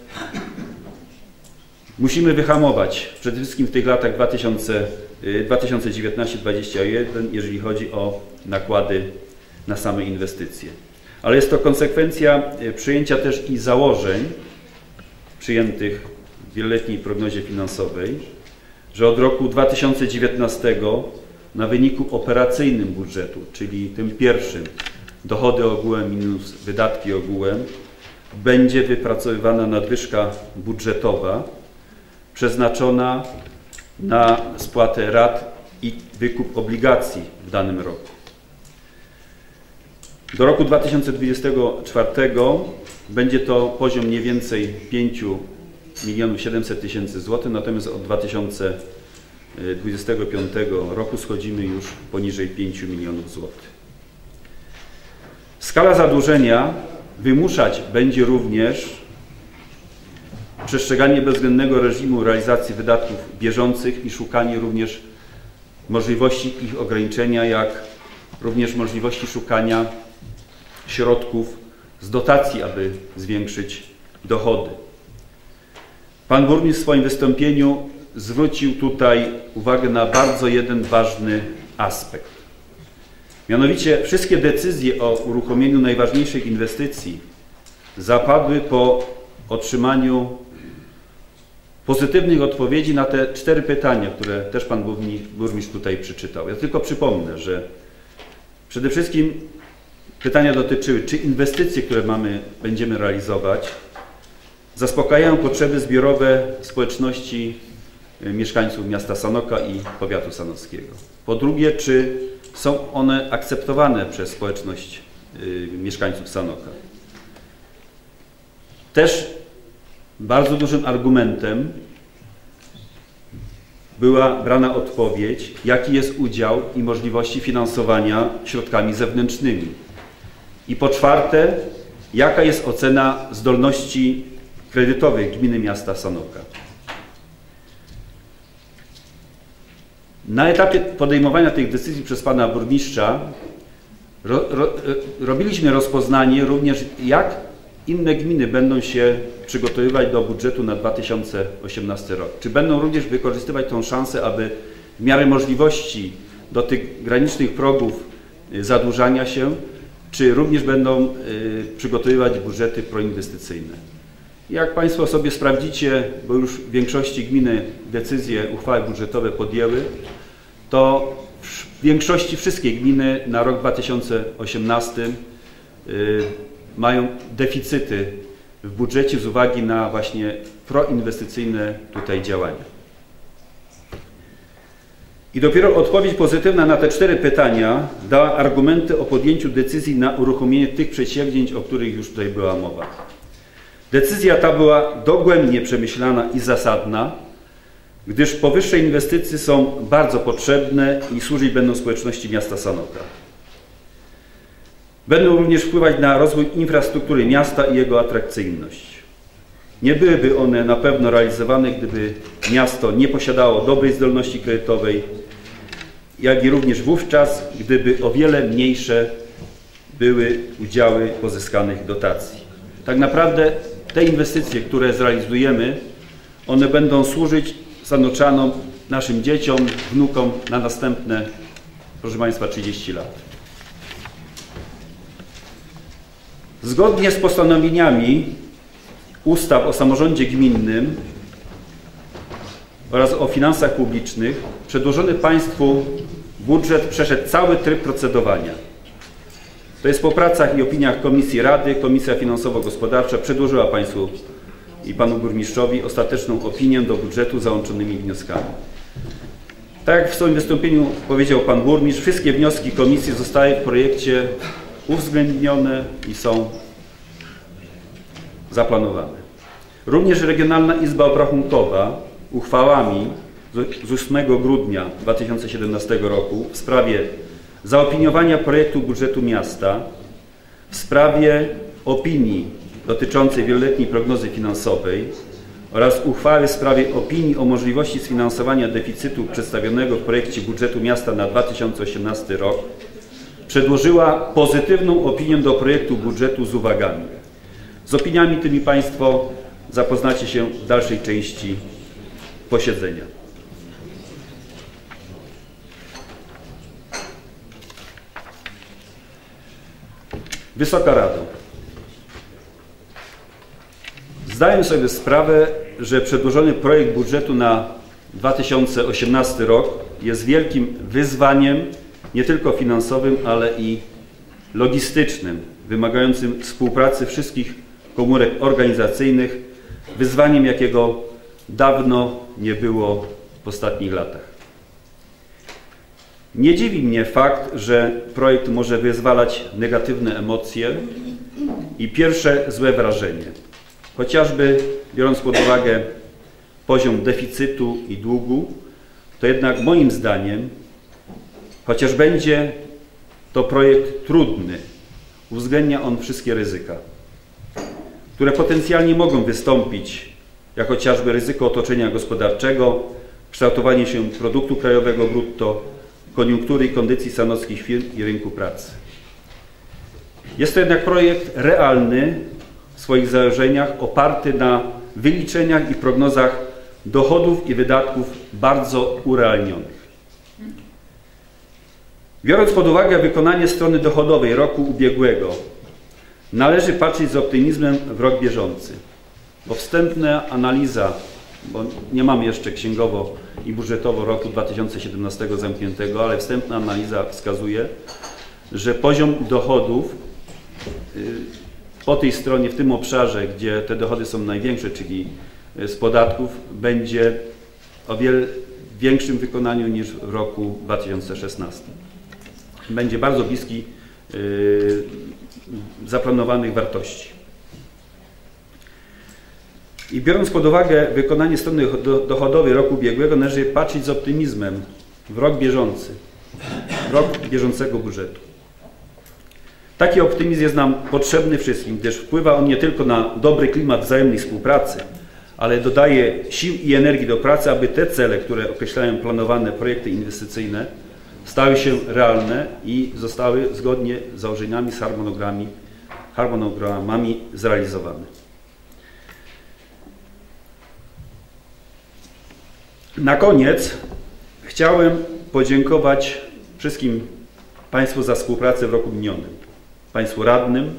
musimy wyhamować przede wszystkim w tych latach dwa tysiące dziewiętnasty do dwudziestego pierwszego, jeżeli chodzi o nakłady na same inwestycje. Ale jest to konsekwencja przyjęcia też i założeń przyjętych w wieloletniej prognozie finansowej, że od roku dwa tysiące dziewiętnastego na wyniku operacyjnym budżetu, czyli tym pierwszym, dochody ogółem minus wydatki ogółem, będzie wypracowywana nadwyżka budżetowa przeznaczona na spłatę rat i wykup obligacji w danym roku. Do roku dwa tysiące dwudziestego czwartego będzie to poziom mniej więcej pięć milionów siedemset tysięcy złotych, natomiast od dwa tysiące dwudziestego piątego roku schodzimy już poniżej pięciu milionów złotych. Skala zadłużenia wymuszać będzie również przestrzeganie bezwzględnego reżimu realizacji wydatków bieżących i szukanie również możliwości ich ograniczenia, jak również możliwości szukania środków z dotacji, aby zwiększyć dochody. Pan burmistrz w swoim wystąpieniu zwrócił tutaj uwagę na bardzo jeden ważny aspekt. Mianowicie wszystkie decyzje o uruchomieniu najważniejszych inwestycji zapadły po otrzymaniu pozytywnych odpowiedzi na te cztery pytania, które też pan burmistrz tutaj przeczytał. Ja tylko przypomnę, że przede wszystkim pytania dotyczyły, czy inwestycje, które mamy, będziemy realizować, zaspokajają potrzeby zbiorowe społeczności mieszkańców miasta Sanoka i powiatu sanockiego. Po drugie, czy są one akceptowane przez społeczność y, mieszkańców Sanoka. Też bardzo dużym argumentem była brana odpowiedź, jaki jest udział i możliwości finansowania środkami zewnętrznymi. I po czwarte, jaka jest ocena zdolności kredytowych gminy miasta Sanoka. Na etapie podejmowania tych decyzji przez pana burmistrza ro, ro, robiliśmy rozpoznanie również, jak inne gminy będą się przygotowywać do budżetu na dwa tysiące osiemnasty rok? Czy będą również wykorzystywać tą szansę, aby w miarę możliwości do tych granicznych progów zadłużania się, czy również będą przygotowywać budżety proinwestycyjne? Jak Państwo sobie sprawdzicie, bo już w większości gminy decyzje, uchwały budżetowe podjęły, to w większości wszystkie gminy na rok dwa tysiące osiemnasty mają deficyty w budżecie z uwagi na właśnie proinwestycyjne tutaj działania. I dopiero odpowiedź pozytywna na te cztery pytania dała argumenty o podjęciu decyzji na uruchomienie tych przedsięwzięć, o których już tutaj była mowa. Decyzja ta była dogłębnie przemyślana i zasadna, gdyż powyższe inwestycje są bardzo potrzebne i służyć będą społeczności miasta Sanoka. Będą również wpływać na rozwój infrastruktury miasta i jego atrakcyjność. Nie byłyby one na pewno realizowane, gdyby miasto nie posiadało dobrej zdolności kredytowej, jak i również wówczas, gdyby o wiele mniejsze były udziały pozyskanych dotacji. Tak naprawdę te inwestycje, które zrealizujemy, one będą służyć sanoczanom, naszym dzieciom, wnukom na następne, proszę Państwa, trzydzieści lat. Zgodnie z postanowieniami ustaw o samorządzie gminnym oraz o finansach publicznych przedłożony Państwu budżet przeszedł cały tryb procedowania. To jest po pracach i opiniach Komisji Rady, Komisja Finansowo-Gospodarcza przedłożyła Państwu i Panu Burmistrzowi ostateczną opinię do budżetu z załączonymi wnioskami. Tak jak w swoim wystąpieniu powiedział Pan Burmistrz, wszystkie wnioski Komisji zostały w projekcie uwzględnione i są zaplanowane. Również Regionalna Izba Obrachunkowa uchwałami z ósmego grudnia dwa tysiące siedemnastego roku w sprawie zaopiniowania projektu budżetu miasta, w sprawie opinii dotyczącej wieloletniej prognozy finansowej oraz uchwały w sprawie opinii o możliwości sfinansowania deficytu przedstawionego w projekcie budżetu miasta na dwa tysiące osiemnasty rok przedłożyła pozytywną opinię do projektu budżetu z uwagami. Z opiniami tymi Państwo zapoznacie się w dalszej części posiedzenia. Wysoka Rado, zdaję sobie sprawę, że przedłożony projekt budżetu na dwa tysiące osiemnasty rok jest wielkim wyzwaniem nie tylko finansowym, ale i logistycznym, wymagającym współpracy wszystkich komórek organizacyjnych, wyzwaniem, jakiego dawno nie było w ostatnich latach. Nie dziwi mnie fakt, że projekt może wyzwalać negatywne emocje i pierwsze złe wrażenie. Chociażby biorąc pod uwagę poziom deficytu i długu, to jednak moim zdaniem, chociaż będzie to projekt trudny, uwzględnia on wszystkie ryzyka, które potencjalnie mogą wystąpić, jak chociażby ryzyko otoczenia gospodarczego, kształtowanie się produktu krajowego brutto, koniunktury i kondycji sanockich firm i rynku pracy. Jest to jednak projekt realny w swoich założeniach, oparty na wyliczeniach i prognozach dochodów i wydatków bardzo urealnionych. Biorąc pod uwagę wykonanie strony dochodowej roku ubiegłego, należy patrzeć z optymizmem w rok bieżący, bo wstępna analiza, bo nie mamy jeszcze księgowo i budżetowo roku dwa tysiące siedemnastego zamkniętego, ale wstępna analiza wskazuje, że poziom dochodów po tej stronie, w tym obszarze, gdzie te dochody są największe, czyli z podatków, będzie o wiele większym wykonaniu niż w roku dwa tysiące szesnastym. Będzie bardzo bliski yy, zaplanowanych wartości. I biorąc pod uwagę wykonanie strony dochodowej roku ubiegłego, należy patrzeć z optymizmem w rok bieżący, w rok bieżącego budżetu. Taki optymizm jest nam potrzebny wszystkim, gdyż wpływa on nie tylko na dobry klimat wzajemnej współpracy, ale dodaje sił i energii do pracy, aby te cele, które określają planowane projekty inwestycyjne, stały się realne i zostały zgodnie z założeniami, z harmonogramami, harmonogramami zrealizowany. Na koniec chciałem podziękować wszystkim Państwu za współpracę w roku minionym. Państwu radnym,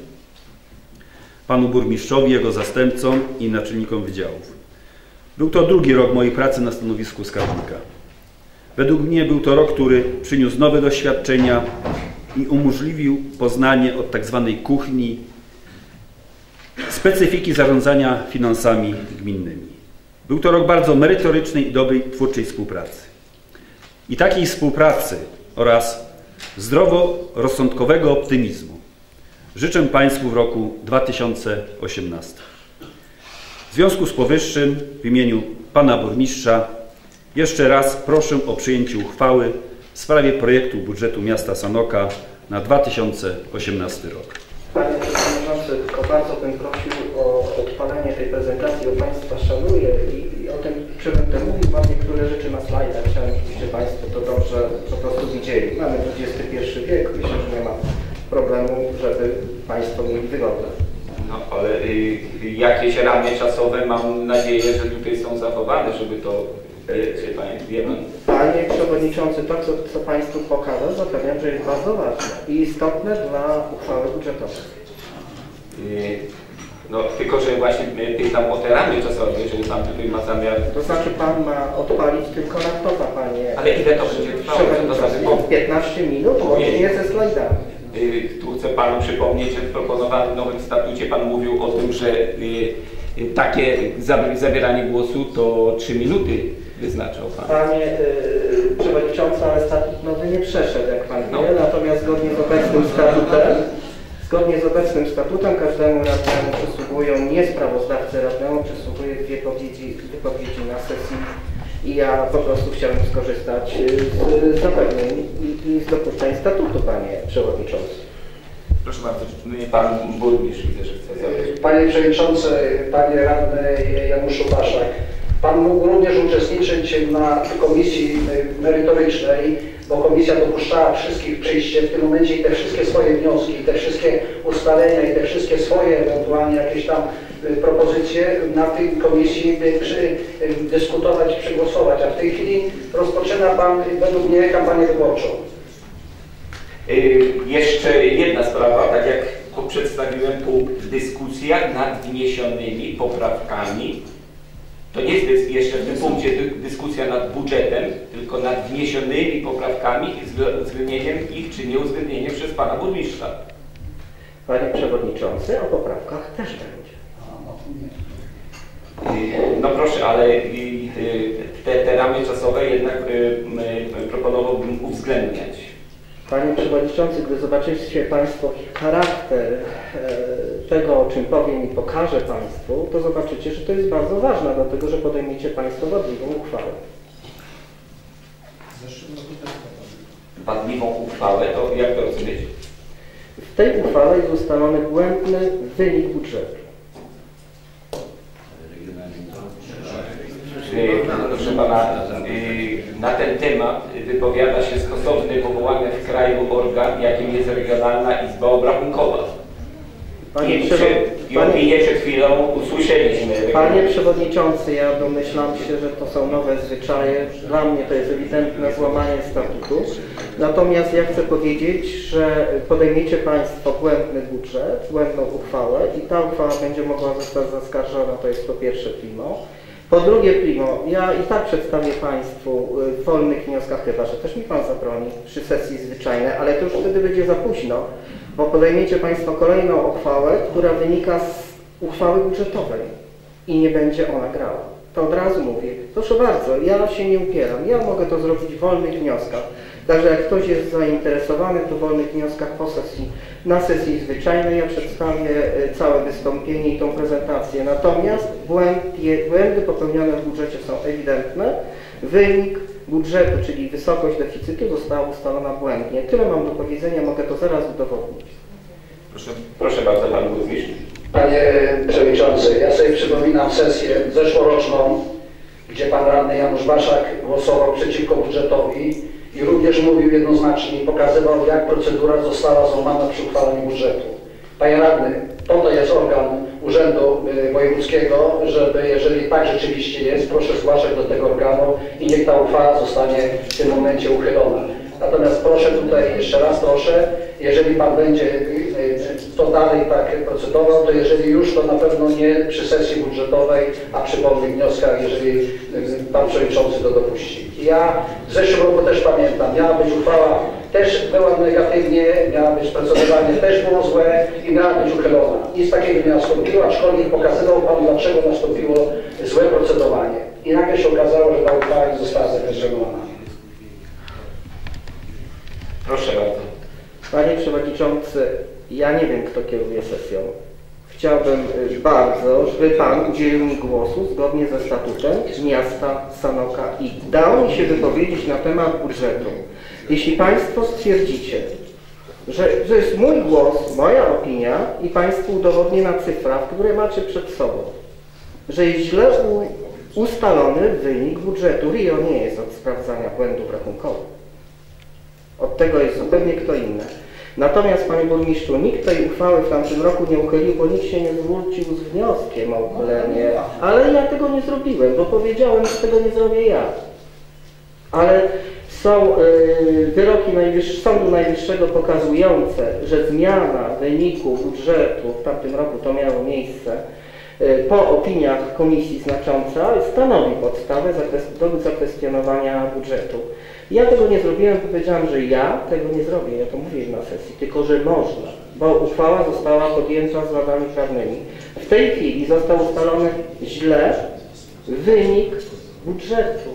Panu burmistrzowi, jego zastępcom i naczelnikom wydziałów. Był to drugi rok mojej pracy na stanowisku skarbnika. Według mnie był to rok, który przyniósł nowe doświadczenia i umożliwił poznanie od tak zwanej kuchni specyfiki zarządzania finansami gminnymi. Był to rok bardzo merytorycznej i dobrej twórczej współpracy. I takiej współpracy oraz zdroworozsądkowego optymizmu życzę Państwu w roku dwa tysiące osiemnastym. W związku z powyższym w imieniu Pana Burmistrza jeszcze raz proszę o przyjęcie uchwały w sprawie projektu budżetu miasta Sanoka na dwa tysiące osiemnasty rok. Panie Przewodniczący, tylko bardzo bym prosił o odpalenie tej prezentacji, bo Państwa szanuję i, i o tym, czy będę mówił, mam niektóre rzeczy na slajdach, chciałem, żebyście Państwo to dobrze po prostu widzieli. Mamy dwudziesty pierwszy wiek, myślę, że nie ma problemu, żeby Państwo mieli wygodę. No, ale y, jakieś ramy czasowe mam nadzieję, że tutaj są zachowane, żeby to wie, wie Pan, wie Pan. Panie Przewodniczący, to co, co Państwu pokażę, zapewniam, że jest bardzo ważne i istotne dla uchwały budżetowej. Y, no tylko, że właśnie pytam o te ramy czasowe, jeżeli Pan tutaj ma zamiar... To znaczy Pan ma odpalić tylko laptopa, Panie. Ale ile to będzie trwało? Przewodniczący, piętnaście minut, łącznie ze slajdami. Tu chcę Panu przypomnieć, że w proponowanym nowym statucie Pan mówił o tym, że takie zabieranie głosu to trzy minuty wyznaczał Pan. Panie yy, Przewodniczący, ale statut nowy nie przeszedł, jak Pan no. wie, natomiast zgodnie z obecnym statutem, zgodnie z obecnym statutem każdemu radnemu przysługują, nie sprawozdawcy radnemu, przysługuje dwie wypowiedzi, wypowiedzi na sesji i ja po prostu chciałem skorzystać z zapewnień i, i z dopuszczeń statutu, Panie Przewodniczący. Proszę bardzo, Pan Burmistrz widzę, że chce zabrać. Panie Przewodniczący, Panie Radny Januszu Baszak, Pan mógł również uczestniczyć na komisji merytorycznej, bo komisja dopuszczała wszystkich przyjście w tym momencie i te wszystkie swoje wnioski, i te wszystkie ustalenia i te wszystkie swoje ewentualnie jakieś tam propozycje na tej komisji przy, dyskutować i przegłosować, a w tej chwili rozpoczyna Pan według mnie kampanię wyborczą. Yy, jeszcze jedna sprawa, tak jak przedstawiłem punkt dyskusja nad wniesionymi poprawkami. To nie jest jeszcze w tym punkcie dyskusja nad budżetem, tylko nad wniesionymi poprawkami z uwzględnieniem ich czy nieuwzględnieniem przez Pana Burmistrza. Panie Przewodniczący, o poprawkach też będzie. No proszę, ale te, te ramy czasowe jednak proponowałbym uwzględniać. Panie Przewodniczący, gdy zobaczycie Państwo charakter tego, o czym powiem i pokażę Państwu, to zobaczycie, że to jest bardzo ważne, dlatego że podejmiecie Państwo wadliwą uchwałę. Wadliwą uchwałę, to jak to rozumieć? W tej uchwale jest ustalony błędny wynik budżetu. Proszę Pana, na ten temat wypowiada się stosowny powołany w kraju organ, jakim jest Regionalna Izba Obrachunkowa. Panie I, przed, i opinię przed chwilą usłyszeliśmy. Panie Przewodniczący, ja domyślam się, że to są nowe zwyczaje. Dla mnie to jest ewidentne złamanie statutu. Natomiast ja chcę powiedzieć, że podejmiecie Państwo błędny budżet, błędną uchwałę i ta uchwała będzie mogła zostać zaskarżona, to jest po pierwsze primo. Po drugie primo, ja i tak przedstawię Państwu w wolnych wnioskach, chyba że też mi Pan zabroni przy sesji zwyczajnej, ale to już wtedy będzie za późno, bo podejmiecie Państwo kolejną uchwałę, która wynika z uchwały budżetowej i nie będzie ona grała. To od razu mówię. Proszę bardzo, ja się nie upieram, ja mogę to zrobić w wolnych wnioskach. Także jak ktoś jest zainteresowany, to w wolnych wnioskach po sesji, na sesji zwyczajnej ja przedstawię całe wystąpienie i tą prezentację. Natomiast błędy, błędy popełnione w budżecie są ewidentne. Wynik budżetu, czyli wysokość deficytu została ustalona błędnie. Tyle mam do powiedzenia, mogę to zaraz udowodnić. Proszę, proszę bardzo, Pan Burmistrz. Panie Przewodniczący, ja sobie przypominam sesję zeszłoroczną, gdzie Pan Radny Janusz Baszak głosował przeciwko budżetowi i również mówił jednoznacznie i pokazywał, jak procedura została złamana przy uchwaleniu budżetu. Panie Radny, po to jest organ Urzędu Wojewódzkiego, żeby jeżeli tak rzeczywiście jest, proszę zgłaszać do tego organu i niech ta uchwała zostanie w tym momencie uchylona. Natomiast proszę tutaj, jeszcze raz proszę, jeżeli Pan będzie to dalej tak procedował, to jeżeli już, to na pewno nie przy sesji budżetowej, a przy wolnych wnioskach, jeżeli Pan Przewodniczący to dopuści. Ja w zeszłym roku też pamiętam, miała być uchwała, też była negatywnie, miała być procedowanie, też było złe i miała być uchylona. Nic takiego nie nastąpiło, aczkolwiek pokazywał Pan, dlaczego nastąpiło złe procedowanie. I nagle się okazało, że ta uchwała nie została zakwestionowana. Proszę bardzo. Panie Przewodniczący, ja nie wiem, kto kieruje sesją. Chciałbym bardzo, żeby Pan udzielił mi głosu zgodnie ze statutem miasta Sanoka i dał mi się wypowiedzieć na temat budżetu. Jeśli Państwo stwierdzicie, że to jest mój głos, moja opinia i Państwu udowodnię na cyfrach, które macie przed sobą, że jest źle ustalony wynik budżetu. RIO nie jest od sprawdzania błędów rachunkowych. Od tego jest zupełnie kto inny. Natomiast, Panie Burmistrzu, nikt tej uchwały w tamtym roku nie uchylił, bo nikt się nie zwrócił z wnioskiem o uchylenie. Ale ja tego nie zrobiłem, bo powiedziałem, że tego nie zrobię ja. Ale są yy, wyroki Najwyższy, Sądu Najwyższego pokazujące, że zmiana wyniku budżetu w tamtym roku to miało miejsce yy, po opiniach komisji znacząca, stanowi podstawę do zakwestionowania budżetu. Ja tego nie zrobiłem, powiedziałem, że ja tego nie zrobię, ja to mówię na sesji, tylko że można, bo uchwała została podjęta z wadami prawnymi. W tej chwili został ustalony źle wynik budżetu.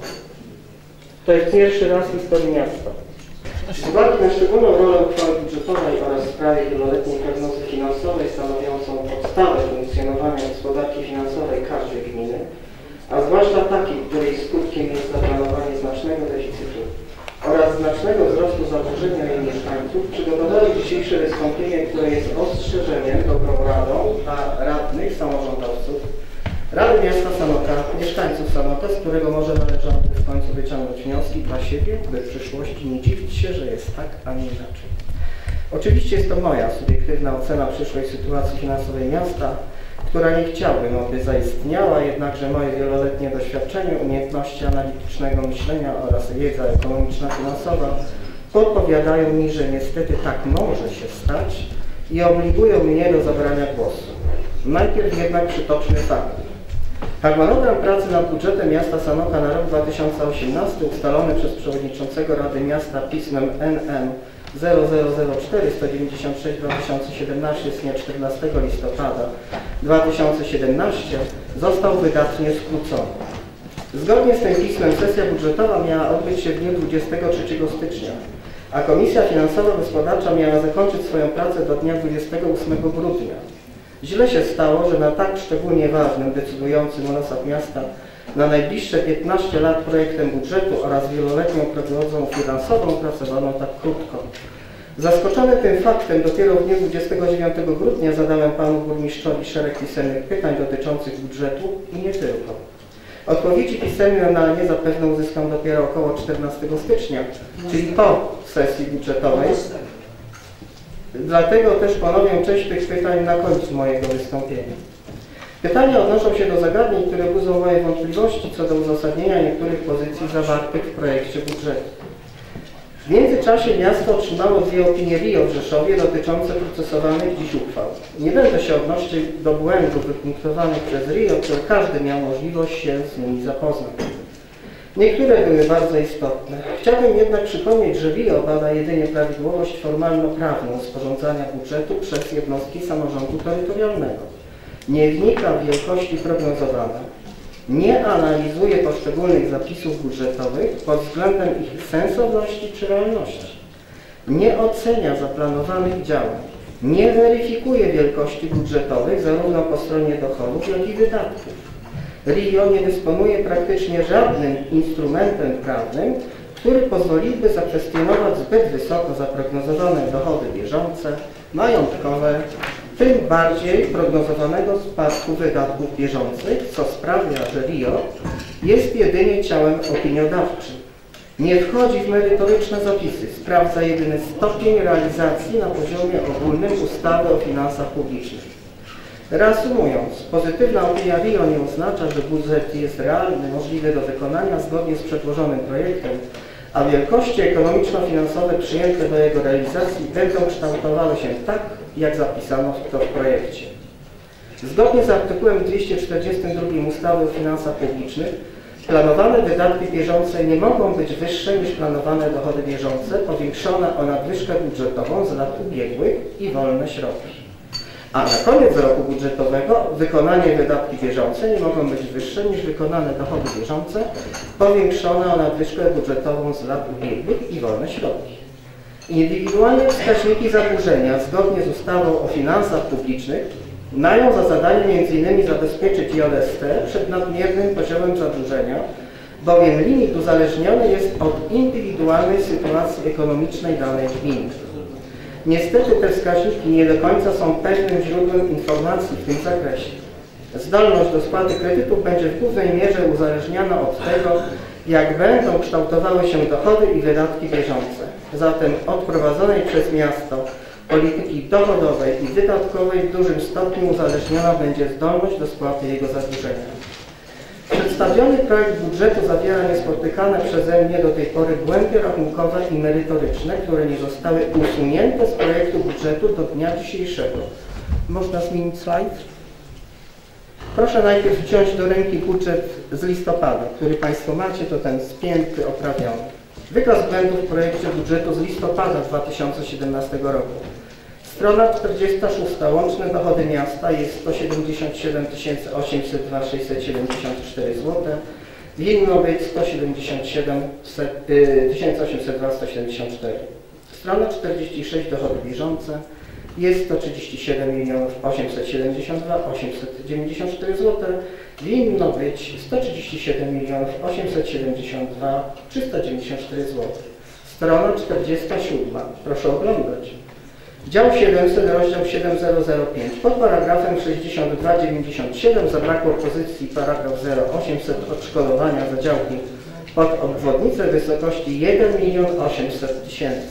To jest pierwszy raz w historii miasta. Z uwagi na szczególną rolę uchwały budżetowej oraz w sprawie wieloletniej prognozy finansowej stanowiącą podstawę funkcjonowania gospodarki finansowej każdej gminy, a zwłaszcza takiej, której skutkiem jest zaplanowanie znacznego deficytu oraz znacznego wzrostu zadłużenia jej mieszkańców, przygotowali dzisiejsze wystąpienie, które jest ostrzeżeniem, dobrą radą dla radnych, samorządowców, Rady Miasta Sanoka, mieszkańców Sanoka, z którego może należałoby w końcu wyciągnąć wnioski dla siebie, by w przyszłości nie dziwić się, że jest tak, a nie inaczej. Oczywiście jest to moja subiektywna ocena przyszłej sytuacji finansowej miasta, która nie chciałbym, aby zaistniała, jednakże moje wieloletnie doświadczenie, umiejętności analitycznego myślenia oraz wiedza ekonomiczna, finansowa podpowiadają mi, że niestety tak może się stać i obligują mnie do zabrania głosu. Najpierw jednak przytoczny fakt. Harmonogram pracy nad budżetem miasta Sanoka na rok dwa tysiące osiemnasty ustalony przez przewodniczącego Rady Miasta pismem N M zero zero zero cztery sto dziewięćdziesiąt sześć dwa tysiące siedemnaście z dnia czternastego listopada dwa tysiące siedemnastego został wydatnie skrócony. Zgodnie z tym pismem sesja budżetowa miała odbyć się w dniu dwudziestego trzeciego stycznia, a Komisja Finansowo-Gospodarcza miała zakończyć swoją pracę do dnia dwudziestego ósmego grudnia. Źle się stało, że na tak szczególnie ważnym, decydującym o losach miasta na najbliższe piętnaście lat projektem budżetu oraz wieloletnią prognozą finansową pracowano tak krótko. Zaskoczony tym faktem dopiero w dniu dwudziestego dziewiątego grudnia zadałem panu burmistrzowi szereg pisemnych pytań dotyczących budżetu i nie tylko. Odpowiedzi pisemne na nie zapewne uzyskam dopiero około czternastego stycznia, czyli po sesji budżetowej. Dlatego też ponowię część tych pytań na końcu mojego wystąpienia. Pytania odnoszą się do zagadnień, które budzą moje wątpliwości co do uzasadnienia niektórych pozycji zawartych w projekcie budżetu. W międzyczasie miasto otrzymało dwie opinie RIO w Rzeszowie dotyczące procesowanych dziś uchwał. Nie będę się odnosił do błędów wypunktowanych przez RIO, które każdy miał możliwość się z nimi zapoznać. Niektóre były bardzo istotne. Chciałbym jednak przypomnieć, że RIO bada jedynie prawidłowość formalno-prawną sporządzania budżetu przez jednostki samorządu terytorialnego. Nie wnika w wielkości prognozowane. Nie analizuje poszczególnych zapisów budżetowych pod względem ich sensowności czy realności. Nie ocenia zaplanowanych działań. Nie weryfikuje wielkości budżetowych zarówno po stronie dochodów, jak i wydatków. RIO nie dysponuje praktycznie żadnym instrumentem prawnym, który pozwoliłby zakwestionować zbyt wysoko zaprognozowane dochody bieżące, majątkowe, tym bardziej prognozowanego spadku wydatków bieżących, co sprawia, że RIO jest jedynie ciałem opiniodawczym. Nie wchodzi w merytoryczne zapisy, sprawdza jedyny stopień realizacji na poziomie ogólnym ustawy o finansach publicznych. Reasumując, pozytywna opinia R I O nie oznacza, że budżet jest realny, możliwy do wykonania zgodnie z przedłożonym projektem, a wielkości ekonomiczno-finansowe przyjęte do jego realizacji będą kształtowały się tak, jak zapisano to w projekcie. Zgodnie z artykułem dwieście czterdziestym drugim ustawy o finansach publicznych planowane wydatki bieżące nie mogą być wyższe niż planowane dochody bieżące powiększone o nadwyżkę budżetową z lat ubiegłych i wolne środki. A na koniec roku budżetowego wykonanie i wydatki bieżące nie mogą być wyższe niż wykonane dochody bieżące powiększone o nadwyżkę budżetową z lat ubiegłych i wolne środki. Indywidualne wskaźniki zadłużenia zgodnie z ustawą o finansach publicznych mają za zadanie między innymi zabezpieczyć J S T przed nadmiernym poziomem zadłużenia, bowiem limit uzależniony jest od indywidualnej sytuacji ekonomicznej danej gminy. Niestety te wskaźniki nie do końca są pewnym źródłem informacji w tym zakresie. Zdolność do spłaty kredytów będzie w głównej mierze uzależniona od tego, jak będą kształtowały się dochody i wydatki bieżące. Zatem od prowadzonej przez miasto polityki dochodowej i wydatkowej w dużym stopniu uzależniona będzie zdolność do spłaty jego zadłużenia. Przedstawiony projekt budżetu zawiera niespotykane przeze mnie do tej pory błędy rachunkowe i merytoryczne, które nie zostały usunięte z projektu budżetu do dnia dzisiejszego. Można zmienić slajd? Proszę najpierw wziąć do ręki budżet z listopada, który Państwo macie, to ten spięty, oprawiony. Wykaz błędów w projekcie budżetu z listopada dwa tysiące siedemnastego roku. Strona czterdziesta szósta. Łączne dochody miasta jest sto siedemdziesiąt siedem tysięcy osiemset dwa tysiące sześćset siedemdziesiąt cztery złote. Winno być sto siedemdziesiąt siedem tysięcy osiemset dwa tysiące sto siedemdziesiąt cztery. Strona czterdzieści sześć. Dochody bieżące jest sto trzydzieści siedem milionów osiemset siedemdziesiąt dwa tysiące osiemset dziewięćdziesiąt cztery złote. Winno być sto trzydzieści siedem milionów osiemset siedemdziesiąt dwa tysiące trzysta dziewięćdziesiąt cztery złote. Strona czterdziesta siódma. Proszę oglądać. Dział siedemset, rozdział siedem tysięcy pięć. Pod paragrafem sześćdziesiąt dwa dziewięćdziesiąt siedem zabrakło pozycji paragraf zero osiemset odszkodowania za działki pod obwodnicę w wysokości jeden milion osiemset tysięcy.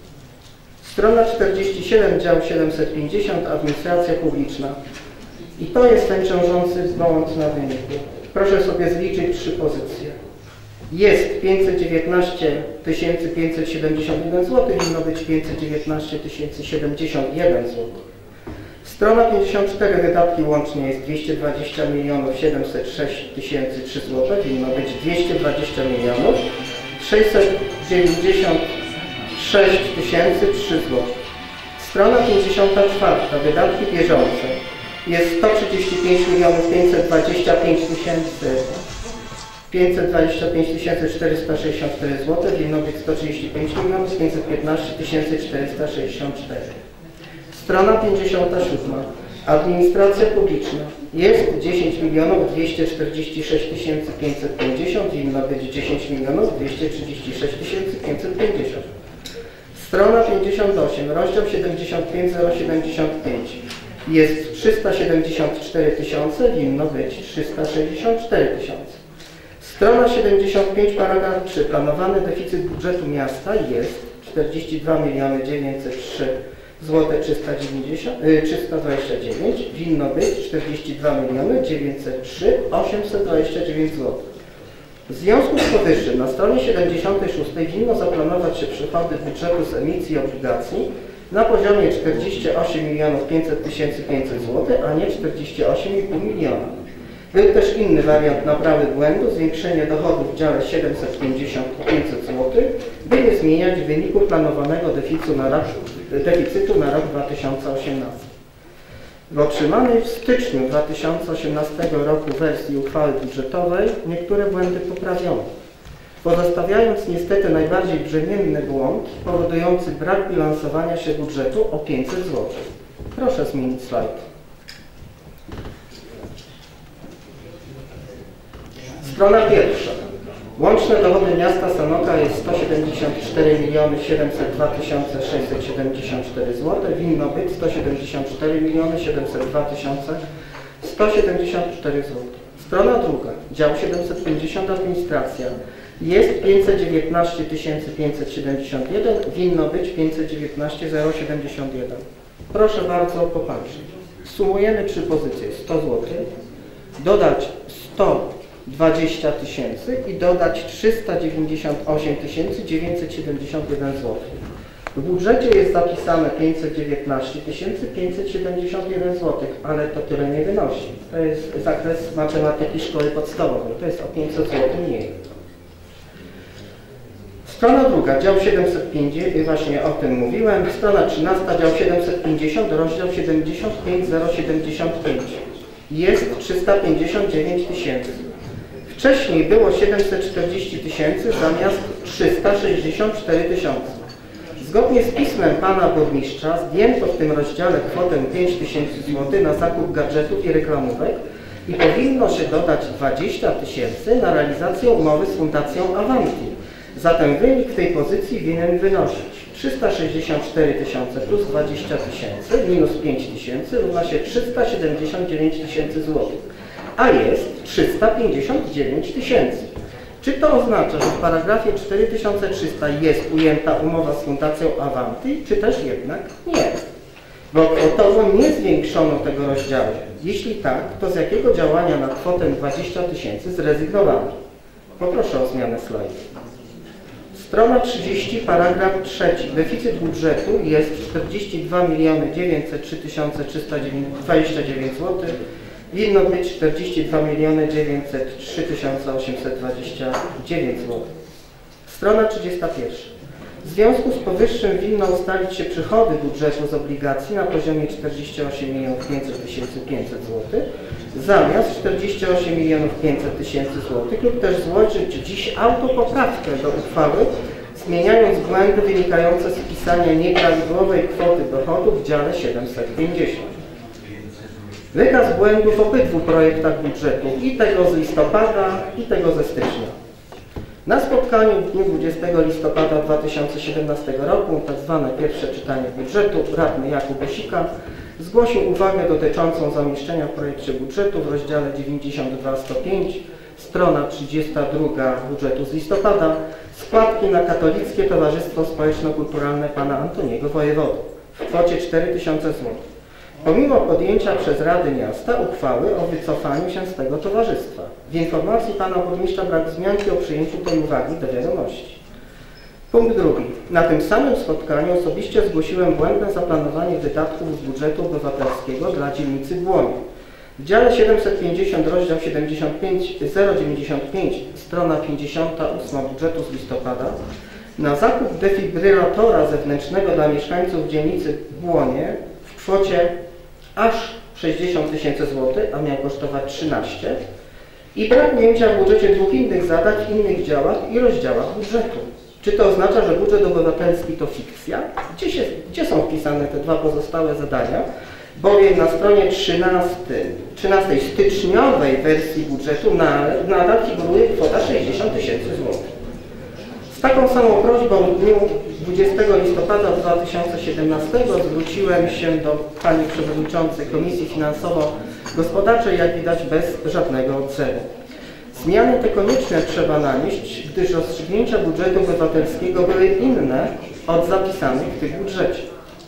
Strona czterdzieści siedem, dział siedemset pięćdziesiąt, administracja publiczna. I to jest ten ciążący błąd na wyniku. Proszę sobie zliczyć trzy pozycje. Jest pięćset dziewiętnaście tysięcy pięćset siedemdziesiąt jeden złote, winno być pięćset dziewiętnaście tysięcy siedemdziesiąt jeden złote. Strona pięćdziesiąt cztery, wydatki łącznie jest dwieście dwadzieścia milionów siedemset sześć tysięcy trzy złote, winno być dwieście dwadzieścia milionów sześćset dziewięćdziesiąt sześć tysięcy trzy złote. Strona pięćdziesiąta czwarta, wydatki bieżące jest sto trzydzieści pięć milionów pięćset dwadzieścia pięć tysięcy pięćset dwadzieścia pięć tysięcy czterysta sześćdziesiąt cztery złote, winno być sto trzydzieści pięć milionów pięćset piętnaście tysięcy czterysta sześćdziesiąt cztery. Strona pięćdziesiąta siódma. Administracja publiczna. Jest dziesięć milionów dwieście czterdzieści sześć tysięcy pięćset pięćdziesiąt, winno być dziesięć milionów dwieście trzydzieści sześć tysięcy pięćset pięćdziesiąt. Strona pięćdziesiąt osiem. Rozdział siedemdziesiąt pięć tysięcy siedemdziesiąt pięć. Jest trzysta siedemdziesiąt cztery tysiące, winno być trzysta sześćdziesiąt cztery tysiące. Strona siedemdziesiąt pięć, paragraf trzy. Planowany deficyt budżetu miasta jest czterdzieści dwa miliony dziewięćset trzy złote trzysta dwadzieścia dziewięć. Winno być czterdzieści dwa miliony dziewięćset trzy tysiące osiemset dwadzieścia dziewięć złotych. W związku z powyższym na stronie siedemdziesiątej szóstej winno zaplanować się przychody budżetu z emisji obligacji na poziomie czterdzieści osiem milionów pięćset tysięcy pięćset złotych, a nie czterdzieści osiem i pół miliona. Był też inny wariant naprawy błędu, zwiększenie dochodów w dziale siedemset pięćdziesiąt pięćset złotych, by nie zmieniać wyniku planowanego deficytu na rok, deficytu na rok dwa tysiące osiemnasty. W otrzymanej w styczniu dwa tysiące osiemnastego roku wersji uchwały budżetowej niektóre błędy poprawiono, pozostawiając niestety najbardziej brzemienny błąd powodujący brak bilansowania się budżetu o pięćset złotych. Proszę zmienić slajd. Strona pierwsza. Łączne dochody miasta Sanoka jest sto siedemdziesiąt cztery miliony siedemset dwa tysiące sześćset siedemdziesiąt cztery złote, winno być sto siedemdziesiąt cztery miliony siedemset dwa tysiące sto siedemdziesiąt cztery złote. Strona druga. Dział siedemset pięćdziesiąt, administracja. jest pięćset dziewiętnaście tysięcy pięćset siedemdziesiąt jeden, winno być pięćset dziewiętnaście tysięcy siedemdziesiąt jeden. Proszę bardzo popatrzeć. Sumujemy trzy pozycje, sto złotych, dodać sto dwadzieścia tysięcy i dodać trzysta dziewięćdziesiąt osiem tysięcy dziewięćset siedemdziesiąt jeden złotych. W budżecie jest zapisane pięćset dziewiętnaście tysięcy pięćset siedemdziesiąt jeden złotych, ale to tyle nie wynosi. To jest zakres matematyki szkoły podstawowej. To jest o pięćset złotych mniej. Strona druga, dział siedemset pięćdziesiąt, właśnie o tym mówiłem. Strona trzynasta, dział siedemset pięćdziesiąt, rozdział siedemdziesiąt pięć tysięcy siedemdziesiąt pięć. Jest trzysta pięćdziesiąt dziewięć tysięcy. Wcześniej było siedemset czterdzieści tysięcy zamiast trzysta sześćdziesiąt cztery tysiące. Zgodnie z pismem pana burmistrza zdjęto w tym rozdziale kwotę pięć tysięcy złotych na zakup gadżetów i reklamówek i powinno się dodać dwadzieścia tysięcy na realizację umowy z Fundacją Avanti. Zatem wynik w tej pozycji winien wynosić trzysta sześćdziesiąt cztery tysiące plus dwadzieścia tysięcy minus pięć tysięcy równa się trzysta siedemdziesiąt dziewięć tysięcy złotych, a jest trzysta pięćdziesiąt dziewięć tysięcy. Czy to oznacza, że w paragrafie cztery tysiące trzysta jest ujęta umowa z Fundacją Avanti, czy też jednak nie? Bo kwotowo nie zwiększono tego rozdziału. Jeśli tak, to z jakiego działania na kwotę dwadzieścia tysięcy zrezygnowano? Poproszę o zmianę slajdu. Strona trzydzieści, paragraf trzeci. Deficyt budżetu jest czterdzieści dwa miliony dziewięćset trzy tysiące trzysta dwadzieścia dziewięć złotych. Winno być czterdzieści dwa miliony dziewięćset trzy tysiące osiemset dwadzieścia dziewięć złotych. Strona trzydziesta pierwsza. W związku z powyższym winno ustalić się przychody budżetu z obligacji na poziomie czterdzieści osiem milionów pięćset tysięcy pięćset złotych zamiast czterdzieści osiem milionów pięćset tysięcy złotych lub też złożyć dziś autopoprawkę do uchwały, zmieniając błędy wynikające z wpisania nieprawidłowej kwoty dochodu w dziale siedemset pięćdziesiąt. Wykaz błędów w obydwu projektach budżetu, i tego z listopada, i tego ze stycznia. Na spotkaniu w dniu dwudziestego listopada dwa tysiące siedemnastego roku, tak zwane pierwsze czytanie budżetu, radny Jakub Osika zgłosił uwagę dotyczącą zamieszczenia w projekcie budżetu w rozdziale dziewięćdziesiąt dwa sto pięć, strona trzydziesta druga budżetu z listopada, składki na Katolickie Towarzystwo Społeczno-Kulturalne pana Antoniego Wojewody w kwocie cztery tysiące złotych. Pomimo podjęcia przez Rady Miasta uchwały o wycofaniu się z tego towarzystwa. W informacji pana burmistrza brak wzmianki o przyjęciu tej uwagi do wiadomości. Punkt drugi. Na tym samym spotkaniu osobiście zgłosiłem błędne zaplanowanie wydatków z budżetu obywatelskiego dla dzielnicy Błonie. W dziale siedemset pięćdziesiąt, rozdział siedemdziesiąt pięć zero dziewięćdziesiąt pięć, strona pięćdziesiąta ósma budżetu z listopada, na zakup defibrylatora zewnętrznego dla mieszkańców dzielnicy Błonie w kwocie aż sześćdziesiąt tysięcy złotych, a miał kosztować trzynaście, i braknięcia w budżecie dwóch innych zadań w innych działach i rozdziałach budżetu. Czy to oznacza, że budżet obywatelski to fikcja? Gdzie, się, gdzie są wpisane te dwa pozostałe zadania? Bowiem na stronie trzynastej styczniowej wersji budżetu nadal figuruje kwota sześćdziesiąt tysięcy złotych. Z taką samą prośbą w dniu dwudziestego listopada dwa tysiące siedemnastego zwróciłem się do pani przewodniczącej Komisji Finansowo-Gospodarczej, jak widać bez żadnego odzewu. Zmiany te konieczne trzeba nanieść, gdyż rozstrzygnięcia budżetu obywatelskiego były inne od zapisanych w tym budżecie.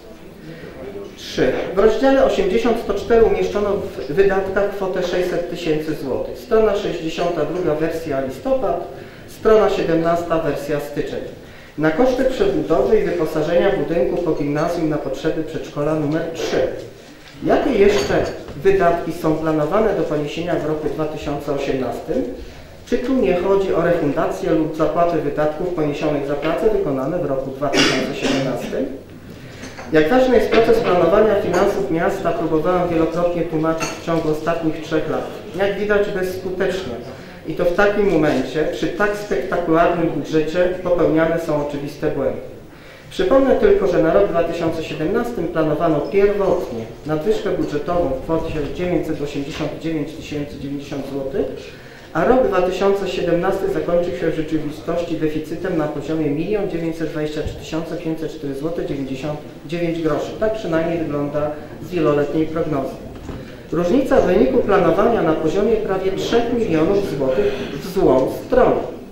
trzy. W rozdziale osiemdziesiąt sto cztery umieszczono w wydatkach kwotę sześćset tysięcy złotych. Strona sześćdziesiąta druga wersja listopad, strona siedemnasta wersja styczeń. Na koszty przebudowy i wyposażenia budynku po gimnazjum na potrzeby przedszkola numer trzy. Jakie jeszcze wydatki są planowane do poniesienia w roku dwa tysiące osiemnastym? Czy tu nie chodzi o refundację lub zapłatę wydatków poniesionych za prace wykonane w roku dwa tysiące siedemnastym? Jak ważny jest proces planowania finansów miasta, próbowałem wielokrotnie tłumaczyć w ciągu ostatnich trzech lat. Jak widać bezskutecznie. I to w takim momencie, przy tak spektakularnym budżecie, popełniane są oczywiste błędy. Przypomnę tylko, że na rok dwa tysiące siedemnasty planowano pierwotnie nadwyżkę budżetową w kwocie dziewięćset osiemdziesiąt dziewięć tysięcy dziewięćdziesiąt złotych, a rok dwa tysiące siedemnasty zakończył się w rzeczywistości deficytem na poziomie milion dziewięćset dwadzieścia trzy tysiące pięćset cztery złote dziewięćdziesiąt dziewięć groszy. Tak przynajmniej wygląda z wieloletniej prognozy. Różnica wyniku planowania na poziomie prawie trzech milionów złotych w złą stronę.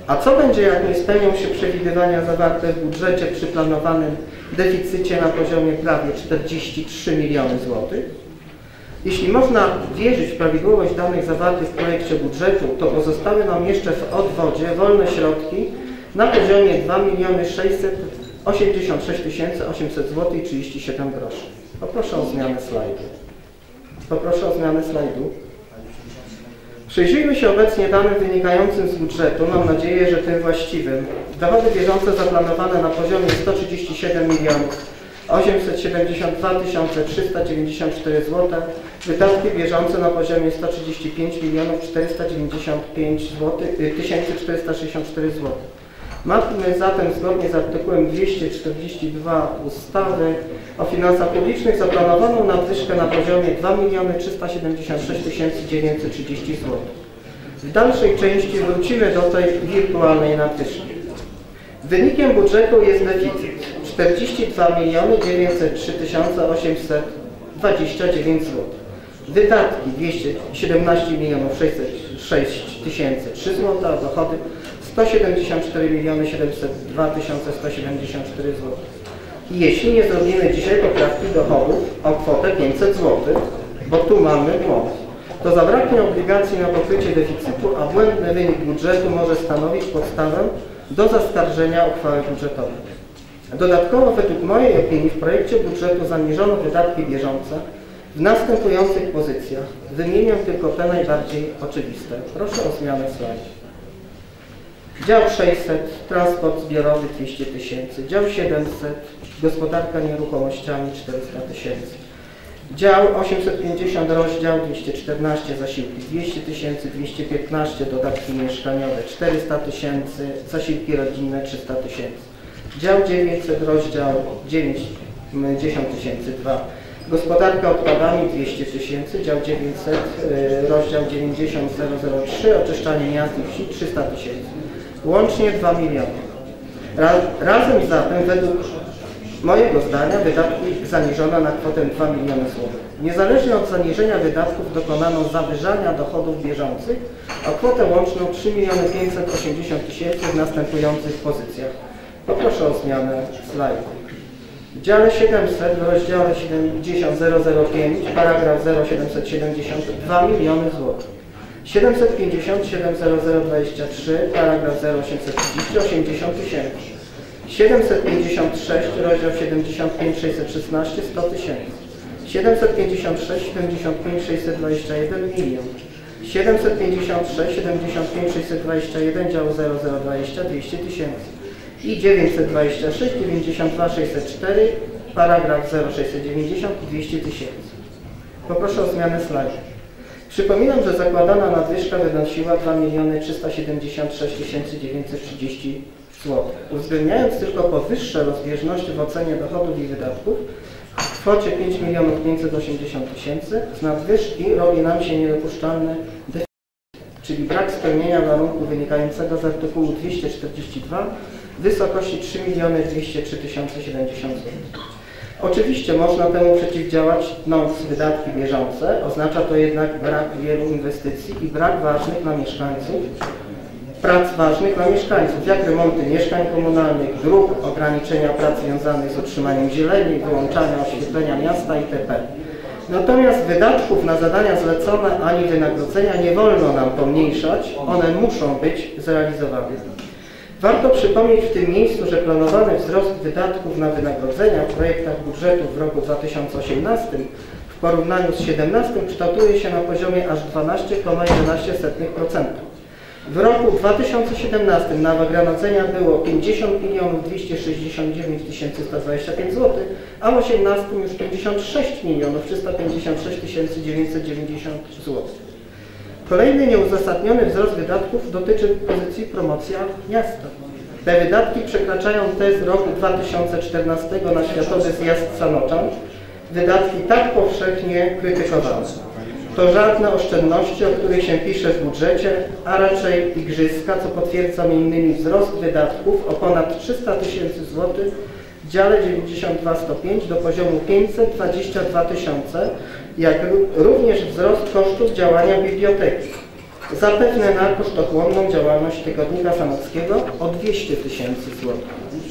A co będzie, jak nie spełnią się przewidywania zawarte w budżecie przy planowanym deficycie na poziomie prawie czterdzieści trzy miliony złotych? Jeśli można wierzyć w prawidłowość danych zawartych w projekcie budżetu, to pozostały nam jeszcze w odwodzie wolne środki na poziomie dwa miliony sześćset osiemdziesiąt sześć tysięcy osiemset złotych i trzydzieści siedem groszy. Poproszę o zmianę slajdu. Poproszę o zmianę slajdu. Przyjrzyjmy się obecnie danym wynikającym z budżetu. Mam nadzieję, że tym właściwym. Dochody bieżące zaplanowane na poziomie sto trzydzieści siedem milionów osiemset siedemdziesiąt dwa tysiące trzysta dziewięćdziesiąt cztery złote. Wydatki bieżące na poziomie sto trzydzieści pięć milionów czterysta dziewięćdziesiąt pięć tysięcy czterysta sześćdziesiąt cztery złote. Mamy zatem zgodnie z artykułem dwieście czterdzieści dwa ustawy o finansach publicznych zaplanowaną nadwyżkę na poziomie dwa miliony trzysta siedemdziesiąt sześć tysięcy dziewięćset trzydzieści złotych. W dalszej części wrócimy do tej wirtualnej nadwyżki. Wynikiem budżetu jest deficyt czterdzieści dwa miliony dziewięćset trzy tysiące osiemset dwadzieścia dziewięć złotych. Wydatki dwieście siedemnaście milionów sześćset sześć tysięcy trzy złote, a dochody sto siedemdziesiąt cztery miliony siedemset dwa tysiące sto siedemdziesiąt cztery złotych. Jeśli nie zrobimy dzisiaj poprawki dochodów o kwotę pięćset złotych, bo tu mamy błąd, to zabraknie obligacji na pokrycie deficytu, a błędny wynik budżetu może stanowić podstawę do zaskarżenia uchwały budżetowej. Dodatkowo według mojej opinii w projekcie budżetu zaniżono wydatki bieżące w następujących pozycjach. Wymienię tylko te najbardziej oczywiste. Proszę o zmianę slajdu. Dział sześćset, transport zbiorowy dwieście tysięcy, dział siedemset, gospodarka nieruchomościami czterysta tysięcy, dział osiemset pięćdziesiąt, rozdział dwieście czternaście, zasiłki dwieście tysięcy, dwieście piętnaście, dodatki mieszkaniowe czterysta tysięcy, zasiłki rodzinne trzysta tysięcy, dział dziewięćset, rozdział dziewięćdziesiąt tysięcy dwa, gospodarka odpadami dwieście tysięcy, dział dziewięćset, rozdział dziewięćdziesiąt tysięcy trzy, oczyszczanie miast i wsi trzysta tysięcy. Łącznie dwa miliony. Razem zatem według mojego zdania wydatki zaniżono na kwotę dwa miliony złotych. Niezależnie od zaniżenia wydatków dokonano zawyżania dochodów bieżących o kwotę łączną trzy miliony pięćset osiemdziesiąt tysięcy w następujących pozycjach. Poproszę o zmianę slajdu. W dziale siedemset w rozdziale siedemdziesiąt tysięcy pięć, paragraf zero siedemset siedemdziesiąt dwa miliony złotych. siedemset pięćdziesiąt siedem tysięcy dwadzieścia trzy, paragraf zero osiemset trzydzieści osiemdziesiąt tysięcy. siedemset pięćdziesiąt sześć, rozdział siedemdziesiąt pięć sześćset szesnaście sto tysięcy. siedemset pięćdziesiąt sześć siedemdziesiąt pięć sześćset dwadzieścia jeden milion. siedemset pięćdziesiąt sześć siedemdziesiąt pięć sześćset dwadzieścia jeden, dział zero zero dwadzieścia dwieście tysięcy. I dziewięćset dwadzieścia sześć dziewięćdziesiąt dwa sześćset cztery, paragraf zero sześćset dziewięćdziesiąt dwieście tysięcy. Poproszę o zmianę slajdu. Przypominam, że zakładana nadwyżka wynosiła dwa miliony trzysta siedemdziesiąt sześć tysięcy dziewięćset trzydzieści złotych. Uwzględniając tylko powyższe rozbieżności w ocenie dochodów i wydatków w kwocie pięć milionów pięćset osiemdziesiąt tysięcy, z nadwyżki robi nam się niedopuszczalny deficyt, czyli brak spełnienia warunku wynikającego z artykułu dwieście czterdzieści dwa w wysokości trzy miliony dwieście trzy tysiące siedemdziesiąt złotych. Oczywiście można temu przeciwdziałać tnąc wydatki bieżące, oznacza to jednak brak wielu inwestycji i brak ważnych dla mieszkańców, prac ważnych dla mieszkańców, jak remonty mieszkań komunalnych, dróg, ograniczenia prac związanych z utrzymaniem zieleni, wyłączania oświetlenia miasta itp. Natomiast wydatków na zadania zlecone ani wynagrodzenia nie wolno nam pomniejszać, one muszą być zrealizowane. Warto przypomnieć w tym miejscu, że planowany wzrost wydatków na wynagrodzenia w projektach budżetu w roku dwa tysiące osiemnastym w porównaniu z dwa tysiące siedemnastym kształtuje się na poziomie aż dwanaście przecinek jedenaście procent. W roku dwa tysiące siedemnastym na wynagrodzenia było pięćdziesiąt milionów dwieście sześćdziesiąt dziewięć tysięcy sto dwadzieścia pięć złotych, a w dwa tysiące osiemnastym już pięćdziesiąt sześć milionów trzysta pięćdziesiąt sześć tysięcy dziewięćset dziewięćdziesiąt złotych. Kolejny nieuzasadniony wzrost wydatków dotyczy pozycji promocja miasta. Te wydatki przekraczają te z roku dwa tysiące czternastego na Światowy Zjazd Sanoczan, wydatki tak powszechnie krytykowane. To żadne oszczędności, o których się pisze w budżecie, a raczej igrzyska, co potwierdza między innymi wzrost wydatków o ponad trzysta tysięcy złotych w dziale dziewięćdziesiąt dwa sto pięć do poziomu pięćset dwadzieścia dwa tysiące, jak również wzrost kosztów działania biblioteki. zapewne na kosztochłonną działalność Tygodnika Sanockiego o dwieście tysięcy złotych.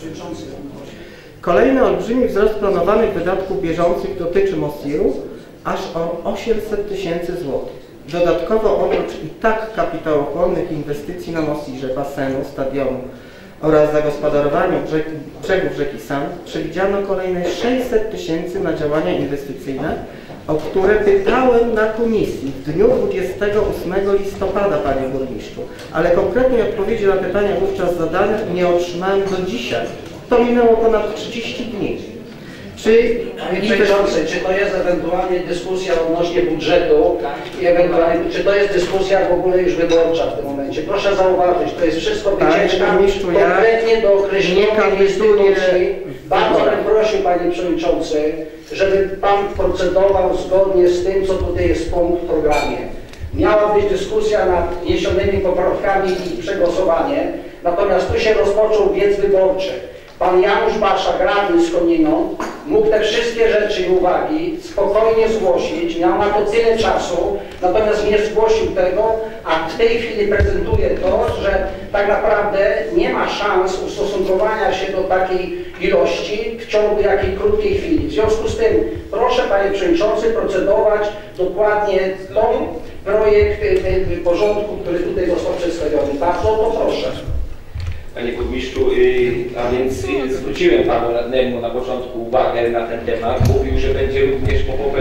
Kolejny olbrzymi wzrost planowanych wydatków bieżących dotyczy Mosiru aż o osiemset tysięcy złotych. Dodatkowo oprócz i tak kapitałochłonnych inwestycji na Mosirze, basenu, stadionu oraz zagospodarowaniu brzeg, brzegów rzeki San przewidziano kolejne sześćset tysięcy na działania inwestycyjne, o które pytałem na komisji w dniu dwudziestego ósmego listopada, panie burmistrzu, ale konkretnej odpowiedzi na pytania wówczas zadane nie otrzymałem do dzisiaj. To minęło ponad trzydzieści dni. Czy, Panie Przewodniczący, czy to jest ewentualnie dyskusja odnośnie budżetu i ewentualnie, czy to jest dyskusja w ogóle już wyborcza w tym momencie? Proszę zauważyć, to jest wszystko wycieczka konkretnie do określonej instytucji. Bardzo bym prosił, panie Przewodniczący, żeby pan procedował zgodnie z tym, co tutaj jest punkt w programie. Miała być dyskusja nad wniesionymi poprawkami i przegłosowanie, natomiast tu się rozpoczął biec wyborczy. Pan Janusz Baszak, radny skądinąd, mógł te wszystkie rzeczy i uwagi spokojnie zgłosić, miał na to tyle czasu, natomiast nie zgłosił tego, a w tej chwili prezentuje to, że tak naprawdę nie ma szans ustosunkowania się do takiej ilości w ciągu jakiej krótkiej chwili. W związku z tym proszę, panie przewodniczący, procedować dokładnie tą projekt porządku, który tutaj został przedstawiony. Bardzo o to proszę. Panie burmistrzu, a więc zwróciłem panu radnemu na początku uwagę na ten temat. Mówił, że będzie również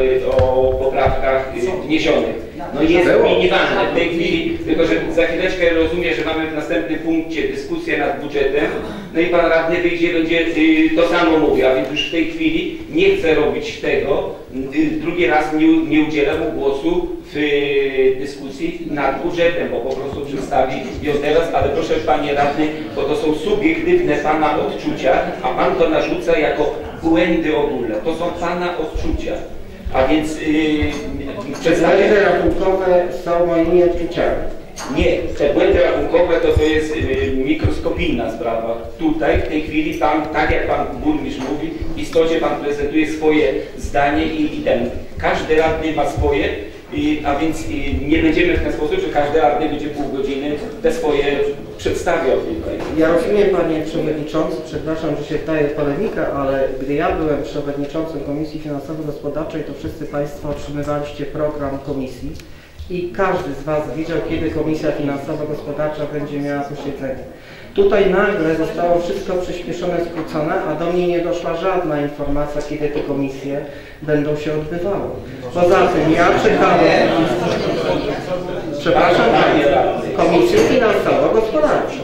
o poprawkach wniesionych. No jest minimalne w tej chwili, tylko że za chwileczkę rozumiem, że mamy w następnym punkcie dyskusję nad budżetem. No i pan radny wyjdzie, będzie to samo mówił, a więc już w tej chwili nie chcę robić tego. Drugi raz nie, nie udzielę mu głosu w dyskusji nad budżetem, bo po prostu przedstawi ją teraz, ale proszę panie radny, bo to są subiektywne pana odczucia, a pan to narzuca jako błędy ogólne. To są pana odczucia. A więc yy, przedstawię... Błędy rachunkowe są moimi odczuciami. Nie, te błędy rachunkowe to, to jest yy, mikroskopijna sprawa. Tutaj w tej chwili pan, tak jak pan burmistrz mówi, w istocie pan prezentuje swoje zdanie i, i ten. Każdy radny ma swoje, i, a więc i nie będziemy w ten sposób, że każdy radny będzie pół godziny te swoje przedstawiał tutaj. Ja rozumiem, panie przewodniczący, przepraszam, że się wdaję w polemikę, ale gdy ja byłem przewodniczącym Komisji Finansowo-Gospodarczej, to wszyscy państwo otrzymywaliście program komisji i każdy z was wiedział, kiedy Komisja Finansowo-Gospodarcza będzie miała posiedzenie. Tutaj nagle zostało wszystko przyspieszone, skrócone, a do mnie nie doszła żadna informacja, kiedy te komisje będą się odbywały. Poza tym ja czekałem, przepraszam, Komisję Finansowo-Gospodarczą.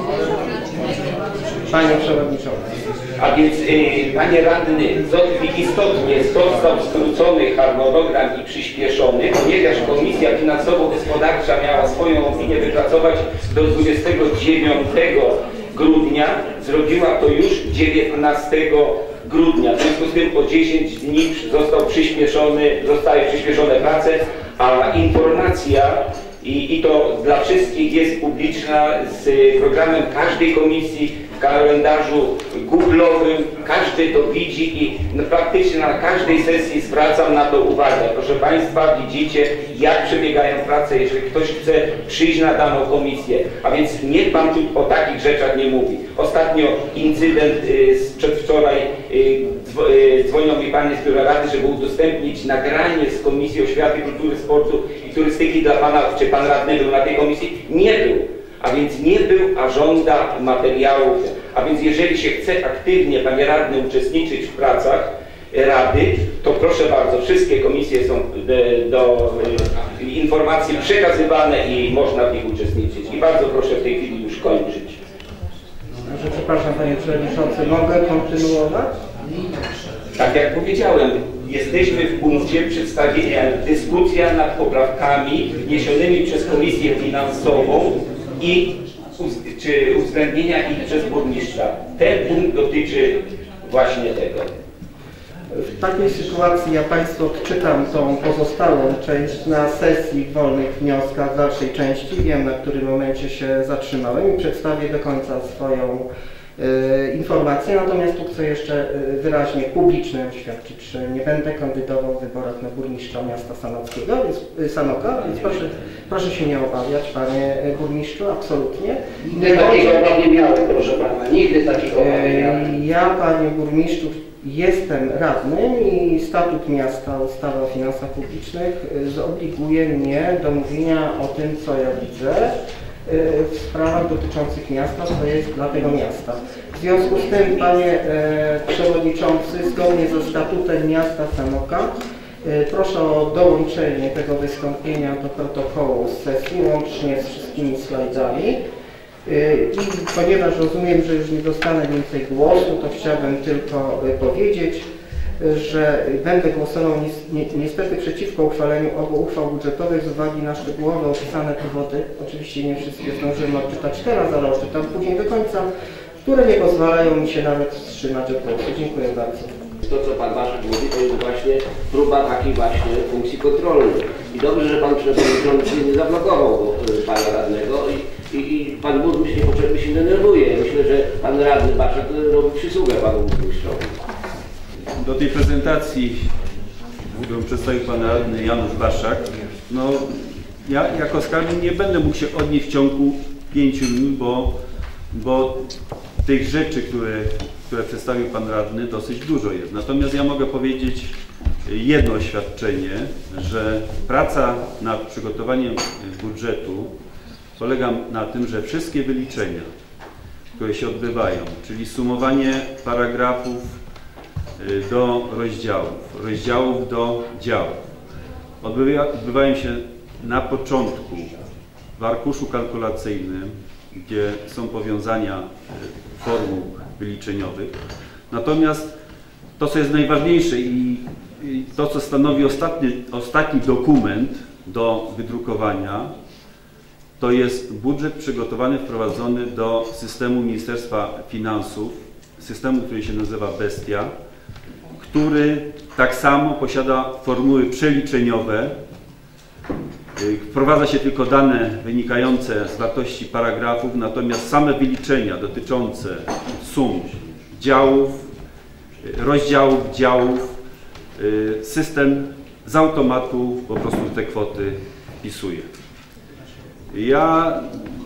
Panie Przewodniczący. A więc y, panie radny, istotnie został skrócony harmonogram i przyspieszony, ponieważ Komisja Finansowo-Gospodarcza miała swoją opinię wypracować do dwudziestego dziewiątego grudnia, zrobiła to już dziewiętnastego grudnia. W związku z tym o dziesięć dni został przyspieszony, zostały przyspieszone prace, a informacja I, I to dla wszystkich jest publiczna z programem każdej komisji w kalendarzu googlowym. Każdy to widzi i no, praktycznie na każdej sesji zwracam na to uwagę. Proszę państwa, widzicie, jak przebiegają prace, jeżeli ktoś chce przyjść na daną komisję. A więc niech pan tu o takich rzeczach nie mówi. Ostatnio incydent y, z przedwczoraj y, dzwo, y, dzwonią mi panie z biura rady, żeby udostępnić nagranie z Komisji Oświaty, Kultury, Sportu i Turystyki dla pana, czy pan radny był na tej komisji? Nie był. A więc nie był, a żąda materiałów. A więc jeżeli się chce aktywnie, panie radny, uczestniczyć w pracach rady, to proszę bardzo, wszystkie komisje są do, do y, informacji przekazywane i można w nich uczestniczyć. I bardzo proszę w tej chwili już kończyć. Że przepraszam, panie przewodniczący, mogę kontynuować? Tak jak powiedziałem, jesteśmy w punkcie przedstawienia, dyskusja nad poprawkami wniesionymi przez Komisję Finansową i czy uwzględnienia ich przez burmistrza. Ten punkt dotyczy właśnie tego. W takiej sytuacji ja państwu odczytam tą pozostałą część na sesji wolnych wnioskach w dalszej części. Wiem, na którym momencie się zatrzymałem i przedstawię do końca swoją informacje, natomiast tu chcę jeszcze wyraźnie publicznie oświadczyć, że nie będę kandydował w wyborach na burmistrza miasta Sanockiego, więc, Sanoka, więc proszę, proszę się nie obawiać, panie burmistrzu, absolutnie. Nigdy takiego nie miałem, proszę pana, nigdy takiego nie miałem. Ja, panie burmistrzu, jestem radnym i statut miasta, ustawa o finansach publicznych zobliguje mnie do mówienia o tym, co ja widzę w sprawach dotyczących miasta, co jest dla tego miasta. W związku z tym, panie e, przewodniczący, zgodnie ze statutem miasta Sanoka e, proszę o dołączenie tego wystąpienia do protokołu z sesji, łącznie z wszystkimi slajdami. E, I ponieważ rozumiem, że już nie dostanę więcej głosu, to chciałbym tylko e, powiedzieć, że będę głosował niestety przeciwko uchwaleniu obu uchwał budżetowych z uwagi na szczegółowo opisane powody, oczywiście nie wszystkie zdążymy odczytać teraz, ale odczytam później do końca, które nie pozwalają mi się nawet wstrzymać od głosu. Dziękuję bardzo. To, co pan Waszek mówi, to jest właśnie próba takiej właśnie funkcji kontrolnej. I dobrze, że pan przewodniczący nie zablokował pana radnego i, i, i pan burmistrz niepotrzebnie się denerwuje. Myślę, że pan radny Baszak robi przysługę panu burmistrzowi. Do tej prezentacji, którą przedstawił pan radny Janusz Baszak, no ja jako skarbnik nie będę mógł się odnieść w ciągu pięciu minut, bo, bo tych rzeczy, które, które przedstawił pan radny, dosyć dużo jest. Natomiast ja mogę powiedzieć jedno oświadczenie, że praca nad przygotowaniem budżetu polega na tym, że wszystkie wyliczenia, które się odbywają, czyli sumowanie paragrafów do rozdziałów, rozdziałów do działów, odbywa, odbywają się na początku w arkuszu kalkulacyjnym, gdzie są powiązania formuł wyliczeniowych. Natomiast to, co jest najważniejsze i, i to, co stanowi ostatni, ostatni dokument do wydrukowania, to jest budżet przygotowany, wprowadzony do systemu Ministerstwa Finansów, systemu, który się nazywa Bestia, który tak samo posiada formuły przeliczeniowe. Wprowadza się tylko dane wynikające z wartości paragrafów, natomiast same wyliczenia dotyczące sum działów, rozdziałów, działów, system z automatu po prostu te kwoty wpisuje. Ja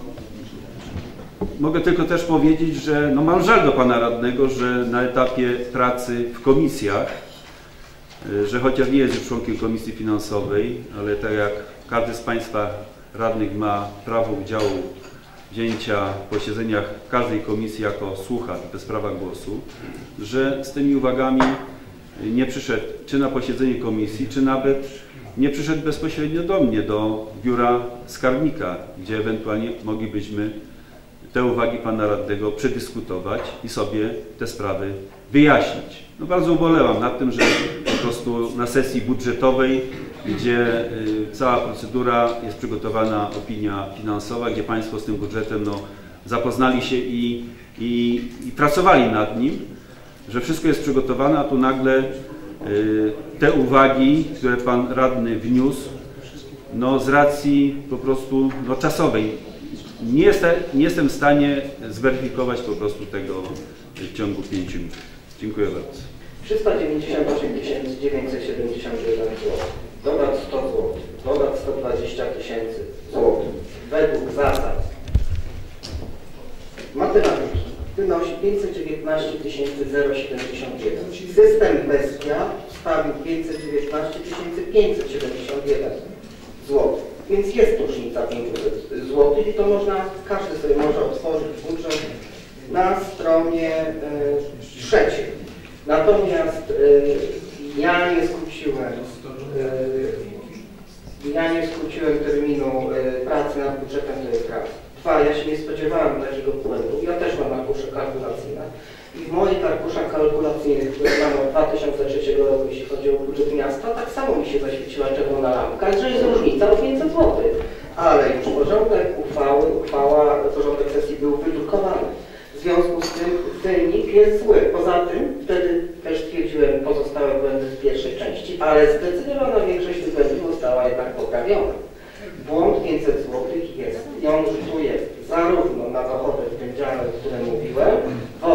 mogę tylko też powiedzieć, że no mam żal do pana radnego, że na etapie pracy w komisjach, że chociaż nie jest już członkiem Komisji Finansowej, ale tak jak każdy z państwa radnych ma prawo udziału wzięcia w posiedzeniach każdej komisji jako słuchacz bez prawa głosu, że z tymi uwagami nie przyszedł czy na posiedzenie komisji, czy nawet nie przyszedł bezpośrednio do mnie, do biura skarbnika, gdzie ewentualnie moglibyśmy te uwagi pana radnego przedyskutować i sobie te sprawy wyjaśnić. No bardzo ubolewam nad tym, że po prostu na sesji budżetowej, gdzie y, cała procedura jest przygotowana, opinia finansowa, gdzie państwo z tym budżetem no, zapoznali się i, i, i pracowali nad nim, że wszystko jest przygotowane, a tu nagle y, te uwagi, które pan radny wniósł, no z racji po prostu no, czasowej, Nie jestem, nie jestem w stanie zweryfikować po prostu tego w ciągu pięciu minut. Dziękuję bardzo. trzysta dziewięćdziesiąt osiem tysięcy dziewięćset siedemdziesiąt jeden złotych. Dodać sto złotych. Dodać sto dwadzieścia tysięcy złotych. Według zasad matematyki wynosi pięćset dziewiętnaście tysięcy siedemdziesiąt jeden. System Bestia wstawił pięćset dziewiętnaście tysięcy pięćset siedemdziesiąt jeden złotych. Więc jest różnica pięćset złotych i to można, każdy sobie może otworzyć budżet na stronie y, trzeciej. Natomiast y, ja nie skróciłem y, ja nie skróciłem terminu y, pracy nad budżetem, to jest raz. Dwa, ja się nie spodziewałem takiego błędu. Ja też mam arkusze kalkulacyjne. I w moich arkuszach kalkulacyjnych, które mam od dwa tysiące trzeciego roku, jeśli chodzi o budżet miasta, tak samo mi się zaświeciła czerwona lampka, że jest różnica o pięćset złotych. Ale już porządek uchwały, uchwała, porządek sesji był wydrukowany. W związku z tym wynik jest zły. Poza tym, wtedy też stwierdziłem pozostałe błędy z pierwszej części, ale zdecydowana większość tych błędów została jednak poprawiona. Błąd pięćset złotych jest i on rzutuje zarówno na dochody w tym dziale, o którym mówiłem, w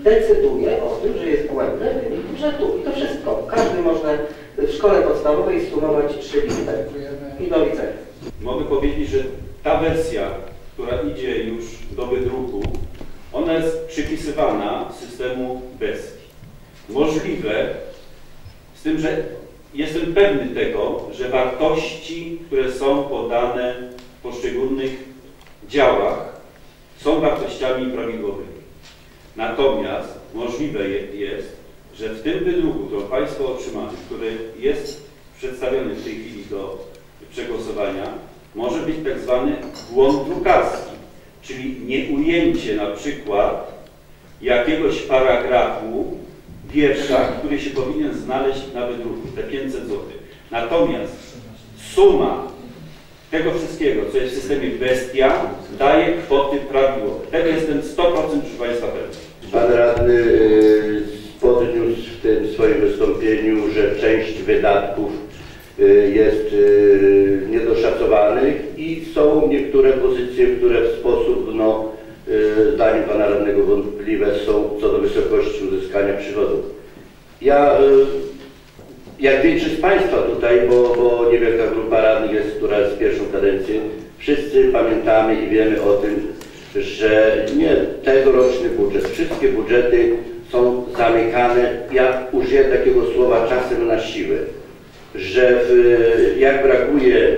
decyduje o tym, że jest błędny wynik budżetu. I to wszystko. Każdy może w szkole podstawowej sumować trzy listy. I do widzenia. Mogę powiedzieć, że ta wersja, która idzie już do wydruku, ona jest przypisywana systemu BEST. Możliwe, z tym, że jestem pewny tego, że wartości, które są podane w poszczególnych działach, są wartościami prawidłowymi. Natomiast możliwe jest, że w tym wydruku, który Państwo otrzymali, który jest przedstawiony w tej chwili do przegłosowania, może być tak zwany błąd drukarski, czyli nieujęcie na przykład jakiegoś paragrafu wiersza, który się powinien znaleźć na wydruku, te pięćset złotych. Natomiast suma tego wszystkiego, co jest w systemie Bestia, daje kwoty prawidłowe. Tego jestem sto procent, proszę Państwa, pewny. Pan radny yy, podniósł w tym swoim wystąpieniu, że część wydatków yy, jest yy, niedoszacowanych i są niektóre pozycje, które w sposób, no, yy, zdaniem pana radnego, wątpliwe są co do wysokości uzyskania przychodów. Ja, yy, jak większość z Państwa tutaj, bo, bo niewielka grupa radnych jest, która jest pierwszą kadencję, wszyscy pamiętamy i wiemy o tym, że nie tegoroczny budżet, wszystkie budżety są zamykane, ja użyję takiego słowa czasem na siłę, że w, jak brakuje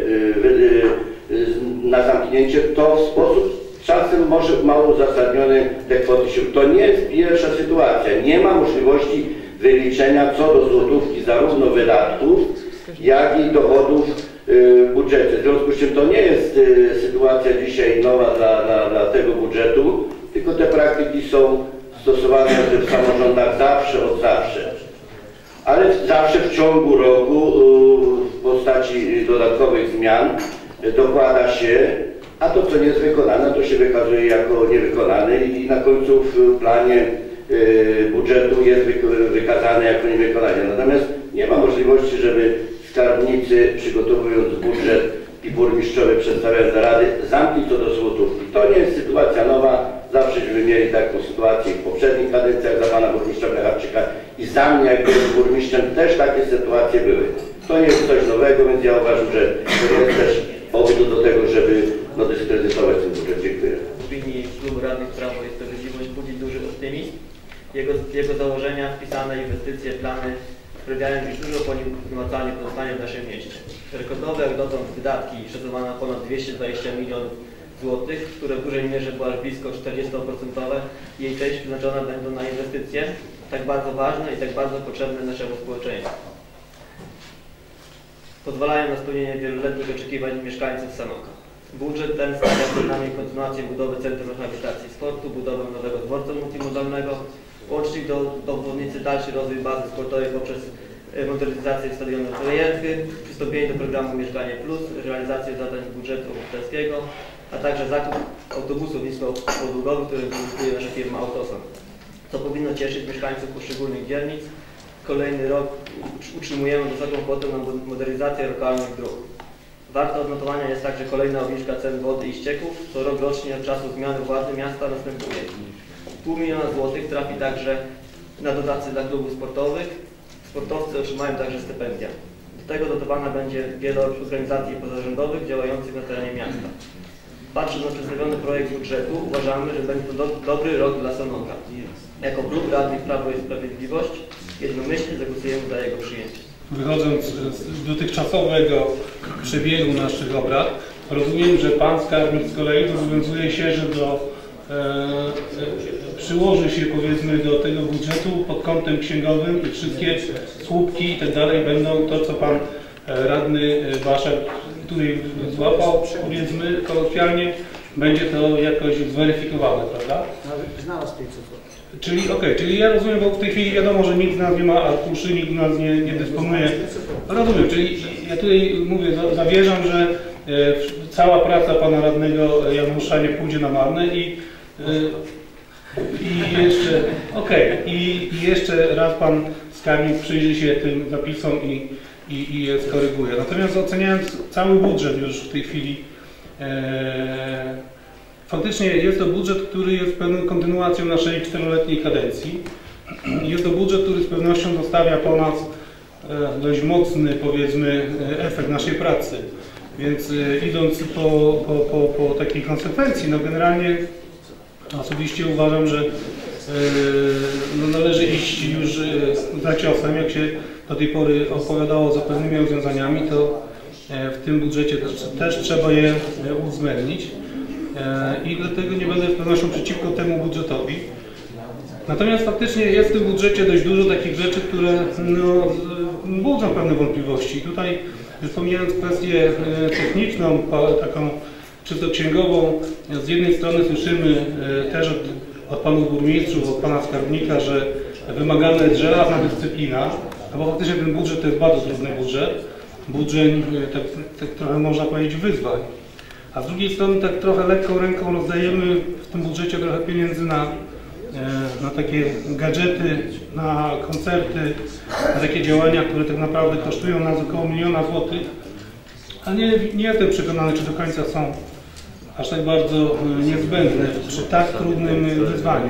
na zamknięcie, to w sposób czasem może mało uzasadniony te kwoty się. To nie jest pierwsza sytuacja, nie ma możliwości wyliczenia co do złotówki zarówno wydatków, jak i dochodów w budżecie. W związku z czym to nie jest sytuacja dzisiaj nowa dla, dla, dla tego budżetu, tylko te praktyki są stosowane w samorządach zawsze, od zawsze. Ale zawsze w ciągu roku w postaci dodatkowych zmian dokłada się, a to co nie jest wykonane, to się wykazuje jako niewykonane i na końcu w planie budżetu jest wykazane jako niewykonanie. Natomiast nie ma możliwości, żeby skarbnicy, przygotowując budżet i burmistrzowie przedstawiając do Rady, zamknąć to do złotówki. To nie jest sytuacja nowa. Zawsześmy mieli taką sytuację w poprzednich kadencjach za pana burmistrza Blecharczyka i za mnie, jak byłem burmistrzem, też takie sytuacje były. To nie jest coś nowego, więc ja uważam, że to jest też powód do tego, żeby no, dyskredytować ten budżet. Dziękuję. W opinii Klubu Radnych Prawo i Sprawiedliwość budzi duży optymizm. Jego, jego założenia, wpisane inwestycje, plany sprawiają, iż dużo po nim namacalnie pozostanie w naszym mieście. Rekordowe jak dotąd wydatki, szacowane na ponad dwieście dwadzieścia milionów złotych, które w dużej mierze były aż blisko czterdzieści procent, jej część przeznaczona będą na inwestycje tak bardzo ważne i tak bardzo potrzebne naszemu społeczeństwu. Pozwalają na spełnienie wieloletnich oczekiwań mieszkańców Sanoka. Budżet ten stawia przed nami kontynuację budowy Centrum Rehabilitacji Sportu, budowę nowego dworca multimodalnego, łącznik do, do obwodnicy, dalszy rozwój bazy sportowej poprzez modernizację stadionu Projekty, przystąpienie do programu Mieszkanie Plus, realizację zadań budżetu obywatelskiego, a także zakup autobusów niskopodługowych, który wykorzystuje nasza firma Autoson, co powinno cieszyć mieszkańców poszczególnych dzielnic. Kolejny rok utrzymujemy wysoką kwotę na modernizację lokalnych dróg. Warto odnotowania jest także kolejna obniżka cen wody i ścieków, co rok rocznie od czasu zmiany władzy miasta następuje. Pół miliona złotych trafi także na dotacje dla klubów sportowych. Sportowcy otrzymają także stypendia. Do tego dotowana będzie wiele organizacji pozarządowych działających na terenie miasta. Patrząc na przedstawiony projekt budżetu, uważamy, że będzie to do, dobry rok dla Sanoka. Jako Klub Radnych Prawo i Sprawiedliwość jednomyślnie zagłosujemy za jego przyjęciem. Wychodząc z dotychczasowego przebiegu naszych obrad, rozumiem, że Pan Skarbnik z kolei zobowiązuje się, że do, e, e, przyłoży się, powiedzmy, do tego budżetu pod kątem księgowym i wszystkie słupki i tak dalej będą to, co Pan radny Baszak tutaj złapał, powiedzmy kolokwialnie, będzie to jakoś zweryfikowane, prawda? Znalazł tej cyfry. Czyli okej, okay, czyli ja rozumiem, bo w tej chwili wiadomo, że nikt z nas nie ma arkuszy, nikt z nas nie, nie dysponuje. Rozumiem, czyli ja tutaj mówię, zawierzam, że e, cała praca pana radnego Janusza nie pójdzie na marne i, e, i jeszcze, okej, okay, i, i jeszcze raz pan skarbnik przyjrzy się tym zapisom i, i, i je skoryguje. Natomiast oceniając cały budżet już w tej chwili, e, faktycznie jest to budżet, który jest pewną kontynuacją naszej czteroletniej kadencji. Jest to budżet, który z pewnością zostawia po nas dość mocny, powiedzmy, efekt naszej pracy. Więc idąc po, po, po, po takiej konsekwencji, no generalnie osobiście uważam, że no należy iść już za ciosem. Jak się do tej pory opowiadało za pewnymi rozwiązaniami, to w tym budżecie też, też trzeba je uwzględnić i dlatego nie będę z pewnością przeciwko temu budżetowi. Natomiast faktycznie jest w tym budżecie dość dużo takich rzeczy, które no, budzą pewne wątpliwości. Tutaj już pomijając kwestię techniczną, taką czysto księgową, z jednej strony słyszymy też od, od panów burmistrzów, od pana skarbnika, że wymagana jest żelazna dyscyplina, no bo faktycznie ten budżet to jest bardzo trudny budżet, budżet tak, tak trochę można powiedzieć wyzwań. A z drugiej strony tak trochę lekką ręką rozdajemy w tym budżecie trochę pieniędzy na, na takie gadżety, na koncerty, na takie działania, które tak naprawdę kosztują nas około miliona złotych. A nie, nie jestem przekonany, czy do końca są aż tak bardzo niezbędne przy tak trudnym wyzwaniu.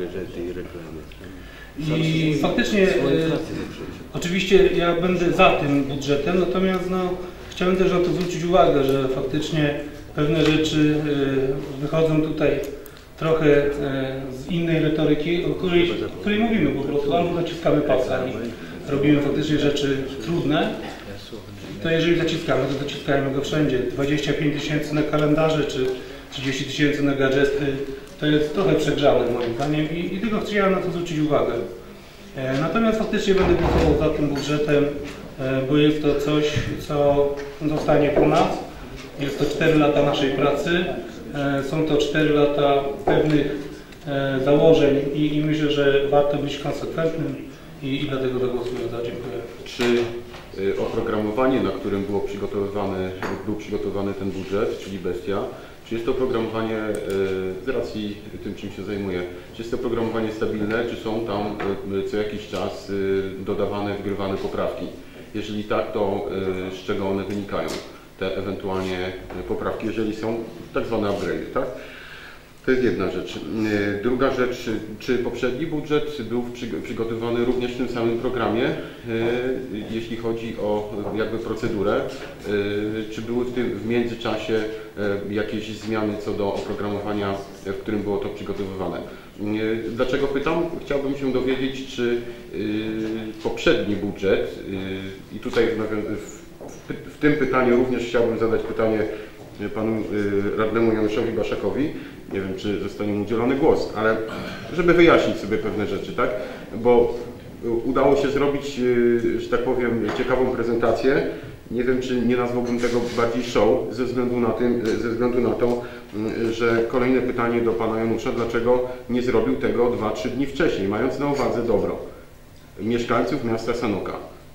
I faktycznie, e, oczywiście ja będę za tym budżetem, natomiast no, chciałem też na to zwrócić uwagę, że faktycznie pewne rzeczy e, wychodzą tutaj trochę e, z innej retoryki, o której, o której mówimy po prostu, albo naciskamy pasa i robimy faktycznie rzeczy trudne. To jeżeli zaciskamy, to zaciskajmy go wszędzie. dwadzieścia pięć tysięcy na kalendarze czy trzydzieści tysięcy na gadżety, to jest trochę przegrzane moim zdaniem i, i tylko chciałem na to zwrócić uwagę. E, natomiast faktycznie będę głosował za tym budżetem, e, bo jest to coś, co zostanie po nas. Jest to cztery lata naszej pracy, e, są to cztery lata pewnych e, założeń i, i myślę, że warto być konsekwentnym i, i dlatego zagłosuję za. Dziękuję. Czy oprogramowanie, na którym było przygotowywany, był przygotowany ten budżet, czyli Bestia, czy jest to oprogramowanie z racji tym, czym się zajmuję, czy jest to oprogramowanie stabilne, czy są tam co jakiś czas dodawane, wgrywane poprawki? Jeżeli tak, to z czego one wynikają, te ewentualnie poprawki, jeżeli są tak zwane upgrade, tak? To jest jedna rzecz. Druga rzecz, czy poprzedni budżet był przygotowany również w tym samym programie, jeśli chodzi o jakby procedurę, czy były w tym w międzyczasie jakieś zmiany co do oprogramowania, w którym było to przygotowywane? Dlaczego pytam? Chciałbym się dowiedzieć, czy poprzedni budżet, i tutaj w tym pytaniu również chciałbym zadać pytanie panu radnemu Januszowi Baszakowi. Nie wiem, czy zostanie mu udzielony głos, ale żeby wyjaśnić sobie pewne rzeczy, tak? Bo udało się zrobić, że tak powiem, ciekawą prezentację. Nie wiem, czy nie nazwałbym tego bardziej show, ze względu na, tym, ze względu na to, że kolejne pytanie do pana Janusza, dlaczego nie zrobił tego dwa trzy dni wcześniej, mając na uwadze dobro mieszkańców miasta Sanoka,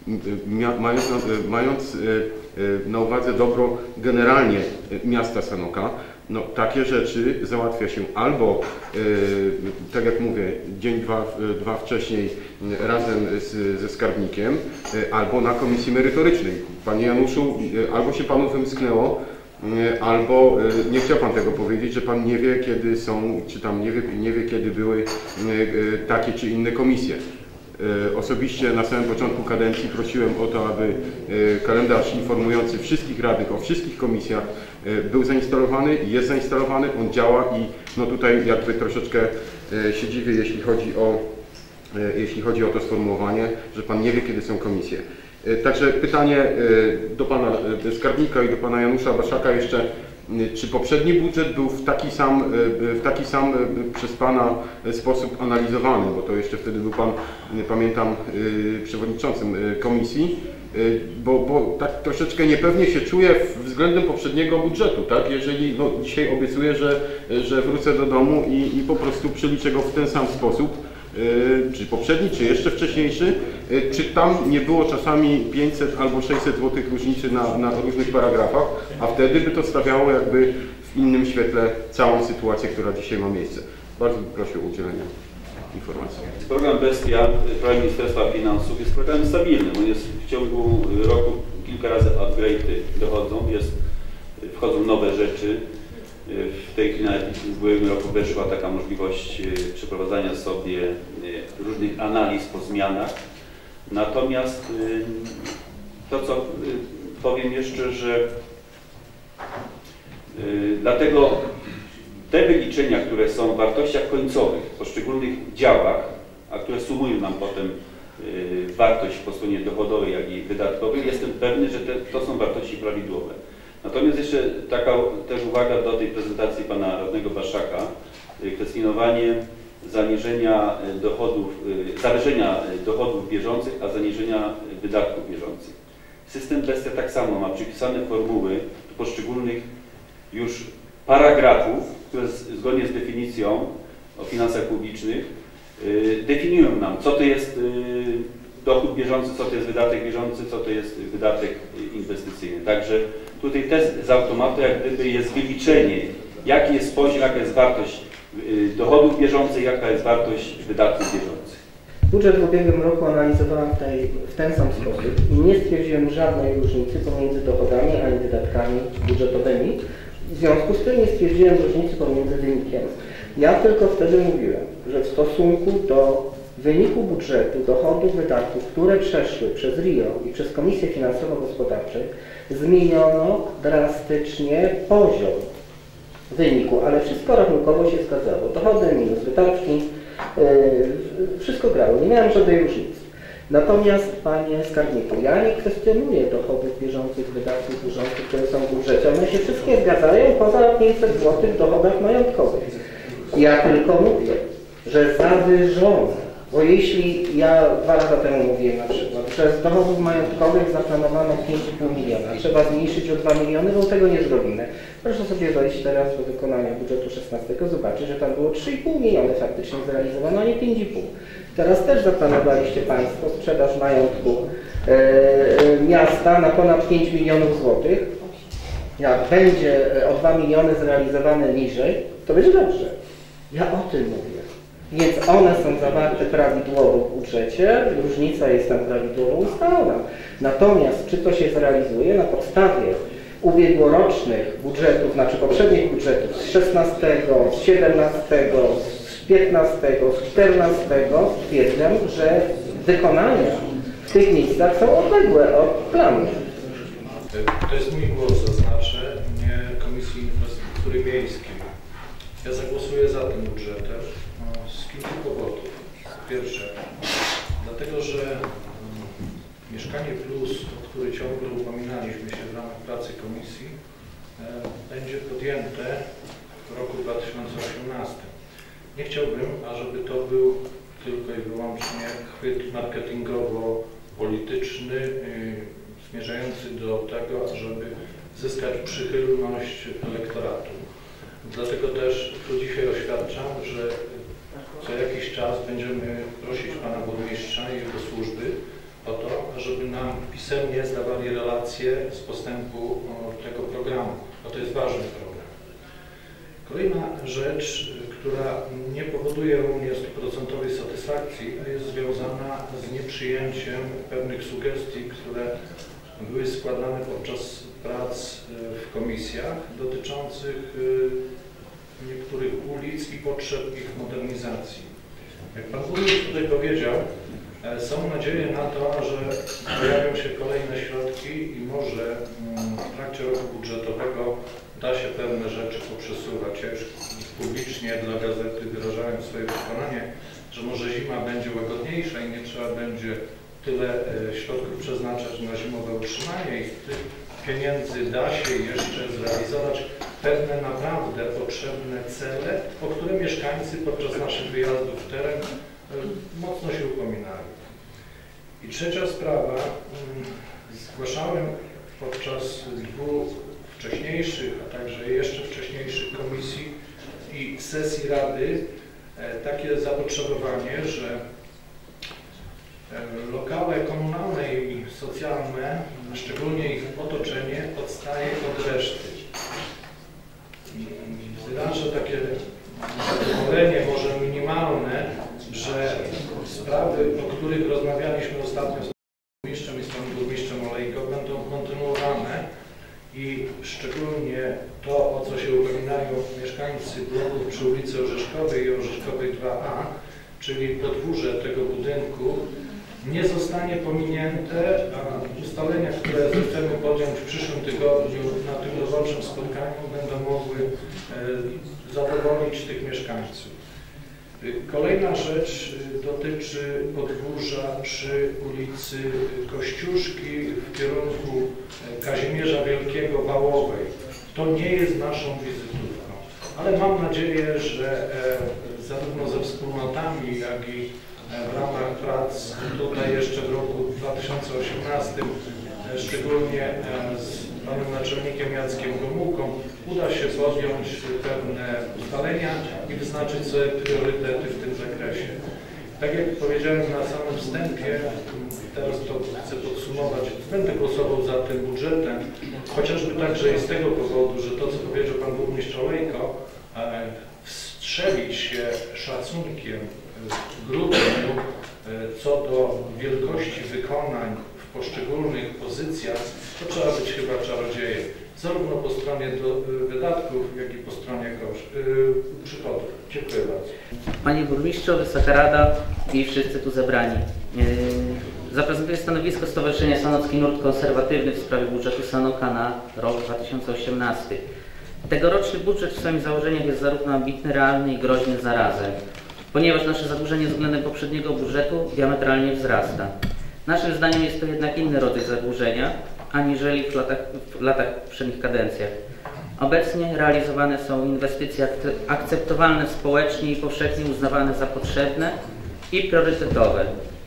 mając na, mając na uwadze dobro generalnie miasta Sanoka. No, takie rzeczy załatwia się albo, yy, tak jak mówię, dzień, dwa, dwa wcześniej razem z, ze skarbnikiem, yy, albo na komisji merytorycznej. Panie Januszu, yy, albo się panu wymsknęło, yy, albo yy, nie chciał pan tego powiedzieć, że pan nie wie, kiedy są, czy tam nie wie, nie wie kiedy były yy, yy, takie czy inne komisje. Osobiście na samym początku kadencji prosiłem o to, aby kalendarz informujący wszystkich radnych o wszystkich komisjach był zainstalowany i jest zainstalowany, on działa i no tutaj jakby troszeczkę się dziwię, jeśli chodzi o, jeśli chodzi o to sformułowanie, że pan nie wie, kiedy są komisje. Także pytanie do pana skarbnika i do pana Janusza Baszaka jeszcze. Czy poprzedni budżet był w taki sam, w taki sam przez pana sposób analizowany, bo to jeszcze wtedy był pan, pamiętam, przewodniczącym komisji, bo, bo tak troszeczkę niepewnie się czuję względem poprzedniego budżetu, tak? Jeżeli no, dzisiaj obiecuję, że, że wrócę do domu i, i po prostu przeliczę go w ten sam sposób, czy poprzedni, czy jeszcze wcześniejszy, czy tam nie było czasami pięćset albo sześćset złotych różnicy na, na różnych paragrafach, a wtedy by to stawiało jakby w innym świetle całą sytuację, która dzisiaj ma miejsce. Bardzo proszę o udzielenie informacji. Program Bestia, program Ministerstwa Finansów jest programem stabilnym. On jest w ciągu roku kilka razy upgrade'y dochodzą, jest, wchodzą nowe rzeczy. W tej chwili w ubiegłym roku weszła taka możliwość przeprowadzania sobie różnych analiz po zmianach. Natomiast to, co powiem jeszcze, że dlatego te wyliczenia, które są w wartościach końcowych w poszczególnych działach, a które sumują nam potem wartość po stronie dochodowej, jak i wydatkowej, jestem pewny, że te, to są wartości prawidłowe. Natomiast jeszcze taka też uwaga do tej prezentacji pana radnego Baszaka, kwestionowanie zaniżenia dochodów, zawyżenia dochodów bieżących, a zaniżenia wydatków bieżących. System Bestia tak samo ma przypisane formuły do poszczególnych już paragrafów, które zgodnie z definicją o finansach publicznych definiują nam, co to jest dochód bieżący, co to jest wydatek bieżący, co to jest wydatek inwestycyjny. Także tutaj też z automatu jak gdyby jest wyliczenie, jaki jest poziom, jaka jest wartość dochodów bieżących, jaka jest wartość wydatków bieżących. Budżet w ubiegłym roku analizowałem w, tej, w ten sam sposób i nie stwierdziłem żadnej różnicy pomiędzy dochodami ani wydatkami budżetowymi. W związku z tym nie stwierdziłem różnicy pomiędzy wynikiem. Ja tylko wtedy mówiłem, że w stosunku do wyniku budżetu, dochodów, wydatków, które przeszły przez R I O i przez Komisję Finansowo-Gospodarczą, zmieniono drastycznie poziom wyniku, ale wszystko rachunkowo się zgadzało. Dochody minus wydatki, yy, wszystko grało, nie miałem żadnej różnicy. Natomiast, panie skarbniku, ja nie kwestionuję dochodów bieżących, wydatków bieżących, które są w budżecie. One się wszystkie zgadzają poza pięćset złotych w dochodach majątkowych. Ja tylko mówię, że zawyżone, bo jeśli ja dwa lata temu mówiłem na przykład, że z dochodów majątkowych zaplanowano pięć i pół miliona, trzeba zmniejszyć o dwa miliony, bo tego nie zrobimy. Proszę sobie wejść teraz do wykonania budżetu szesnastego, zobaczyć, że tam było trzy i pół miliony faktycznie zrealizowane, a nie pięć i pół. Teraz też zaplanowaliście Państwo sprzedaż majątku e, miasta na ponad pięć milionów złotych. Jak będzie o dwa miliony zrealizowane niżej, to będzie dobrze. Ja o tym mówię. Więc one są zawarte prawidłowo w budżecie, różnica jest tam prawidłowo ustalona. Natomiast czy to się zrealizuje na podstawie ubiegłorocznych budżetów, znaczy poprzednich budżetów z szesnastego, z siedemnastego, z piętnastego, z czternastego, stwierdzam, że wykonania w tych miejscach są odległe od planu. To jest mój głos, zaznaczę, nie Komisji Infrastruktury Miejskiej. Ja zagłosuję za tym budżetem z kilku powodów. Pierwsze, dlatego, że um, Mieszkanie Plus, o który ciągle upominaliśmy się w ramach pracy komisji, e, będzie podjęte w roku dwa tysiące osiemnastym. Nie chciałbym, ażeby to był tylko i wyłącznie chwyt marketingowo-polityczny, y, zmierzający do tego, żeby zyskać przychylność elektoratu. Dlatego też tu dzisiaj oświadczam, że co jakiś czas będziemy prosić pana burmistrza i jego służby o to, żeby nam pisemnie zdawali relacje z postępu tego programu, bo to jest ważny program. Kolejna rzecz, która nie powoduje u mnie stuprocentowej satysfakcji, jest związana z nieprzyjęciem pewnych sugestii, które były składane podczas prac w komisjach dotyczących niektórych ulic i potrzeb ich modernizacji. Jak pan burmistrz tutaj powiedział, są nadzieje na to, że pojawią się kolejne środki i może w trakcie roku budżetowego da się pewne rzeczy poprzesuwać. Ja już publicznie dla gazety wyrażałem swoje przekonanie, że może zima będzie łagodniejsza i nie trzeba będzie tyle środków przeznaczać na zimowe utrzymanie i z tych pieniędzy da się jeszcze zrealizować pewne naprawdę potrzebne cele, o które mieszkańcy podczas naszych wyjazdów w teren mocno się upominali. I trzecia sprawa, zgłaszałem podczas dwóch wcześniejszych, a także jeszcze wcześniejszych komisji i sesji Rady takie zapotrzebowanie, że lokale komunalne i socjalne, szczególnie ich otoczenie, odstaje od reszty. Wyrażę takie zadowolenie, może minimalne, że sprawy, o których rozmawialiśmy ostatnio z panem burmistrzem i z panem burmistrzem Olejko, będą kontynuowane i szczególnie to, o co się upominają mieszkańcy bloków przy ulicy Orzeszkowej i Orzeszkowej dwa A, czyli podwórze tego budynku, nie zostanie pominięte, a ustalenia, które chcemy podjąć w przyszłym tygodniu na tym roboczym spotkaniu, będą mogły e, zadowolić tych mieszkańców. Kolejna rzecz dotyczy podwórza przy ulicy Kościuszki w kierunku Kazimierza Wielkiego Wałowej. To nie jest naszą wizytówką, ale mam nadzieję, że e, zarówno ze wspólnotami, jak i w ramach prac tutaj jeszcze w roku dwa tysiące osiemnastym, szczególnie z panem naczelnikiem Jackiem Gomułką, uda się podjąć pewne ustalenia i wyznaczyć sobie priorytety w tym zakresie. Tak jak powiedziałem na samym wstępie, teraz to chcę podsumować, będę głosował za tym budżetem, chociażby także i z tego powodu, że to, co powiedział pan burmistrz Olejko, wstrzelić się szacunkiem w grudniu co do wielkości wykonań w poszczególnych pozycjach, to trzeba być chyba czarodziejem, zarówno po stronie do, wydatków, jak i po stronie koszt, yy, przychodów. Dziękuję bardzo. Panie Burmistrzu, Wysoka Rada i wszyscy tu zebrani. Yy, zaprezentuję stanowisko Stowarzyszenia Sanocki Nurt Konserwatywny w sprawie budżetu Sanoka na rok dwa tysiące osiemnasty. Tegoroczny budżet w swoim założeniach jest zarówno ambitny, realny i groźny zarazem, ponieważ nasze zadłużenie względem poprzedniego budżetu diametralnie wzrasta. Naszym zdaniem jest to jednak inny rodzaj zadłużenia, aniżeli w latach, w latach poprzednich kadencjach. Obecnie realizowane są inwestycje akceptowalne społecznie i powszechnie uznawane za potrzebne i priorytetowe.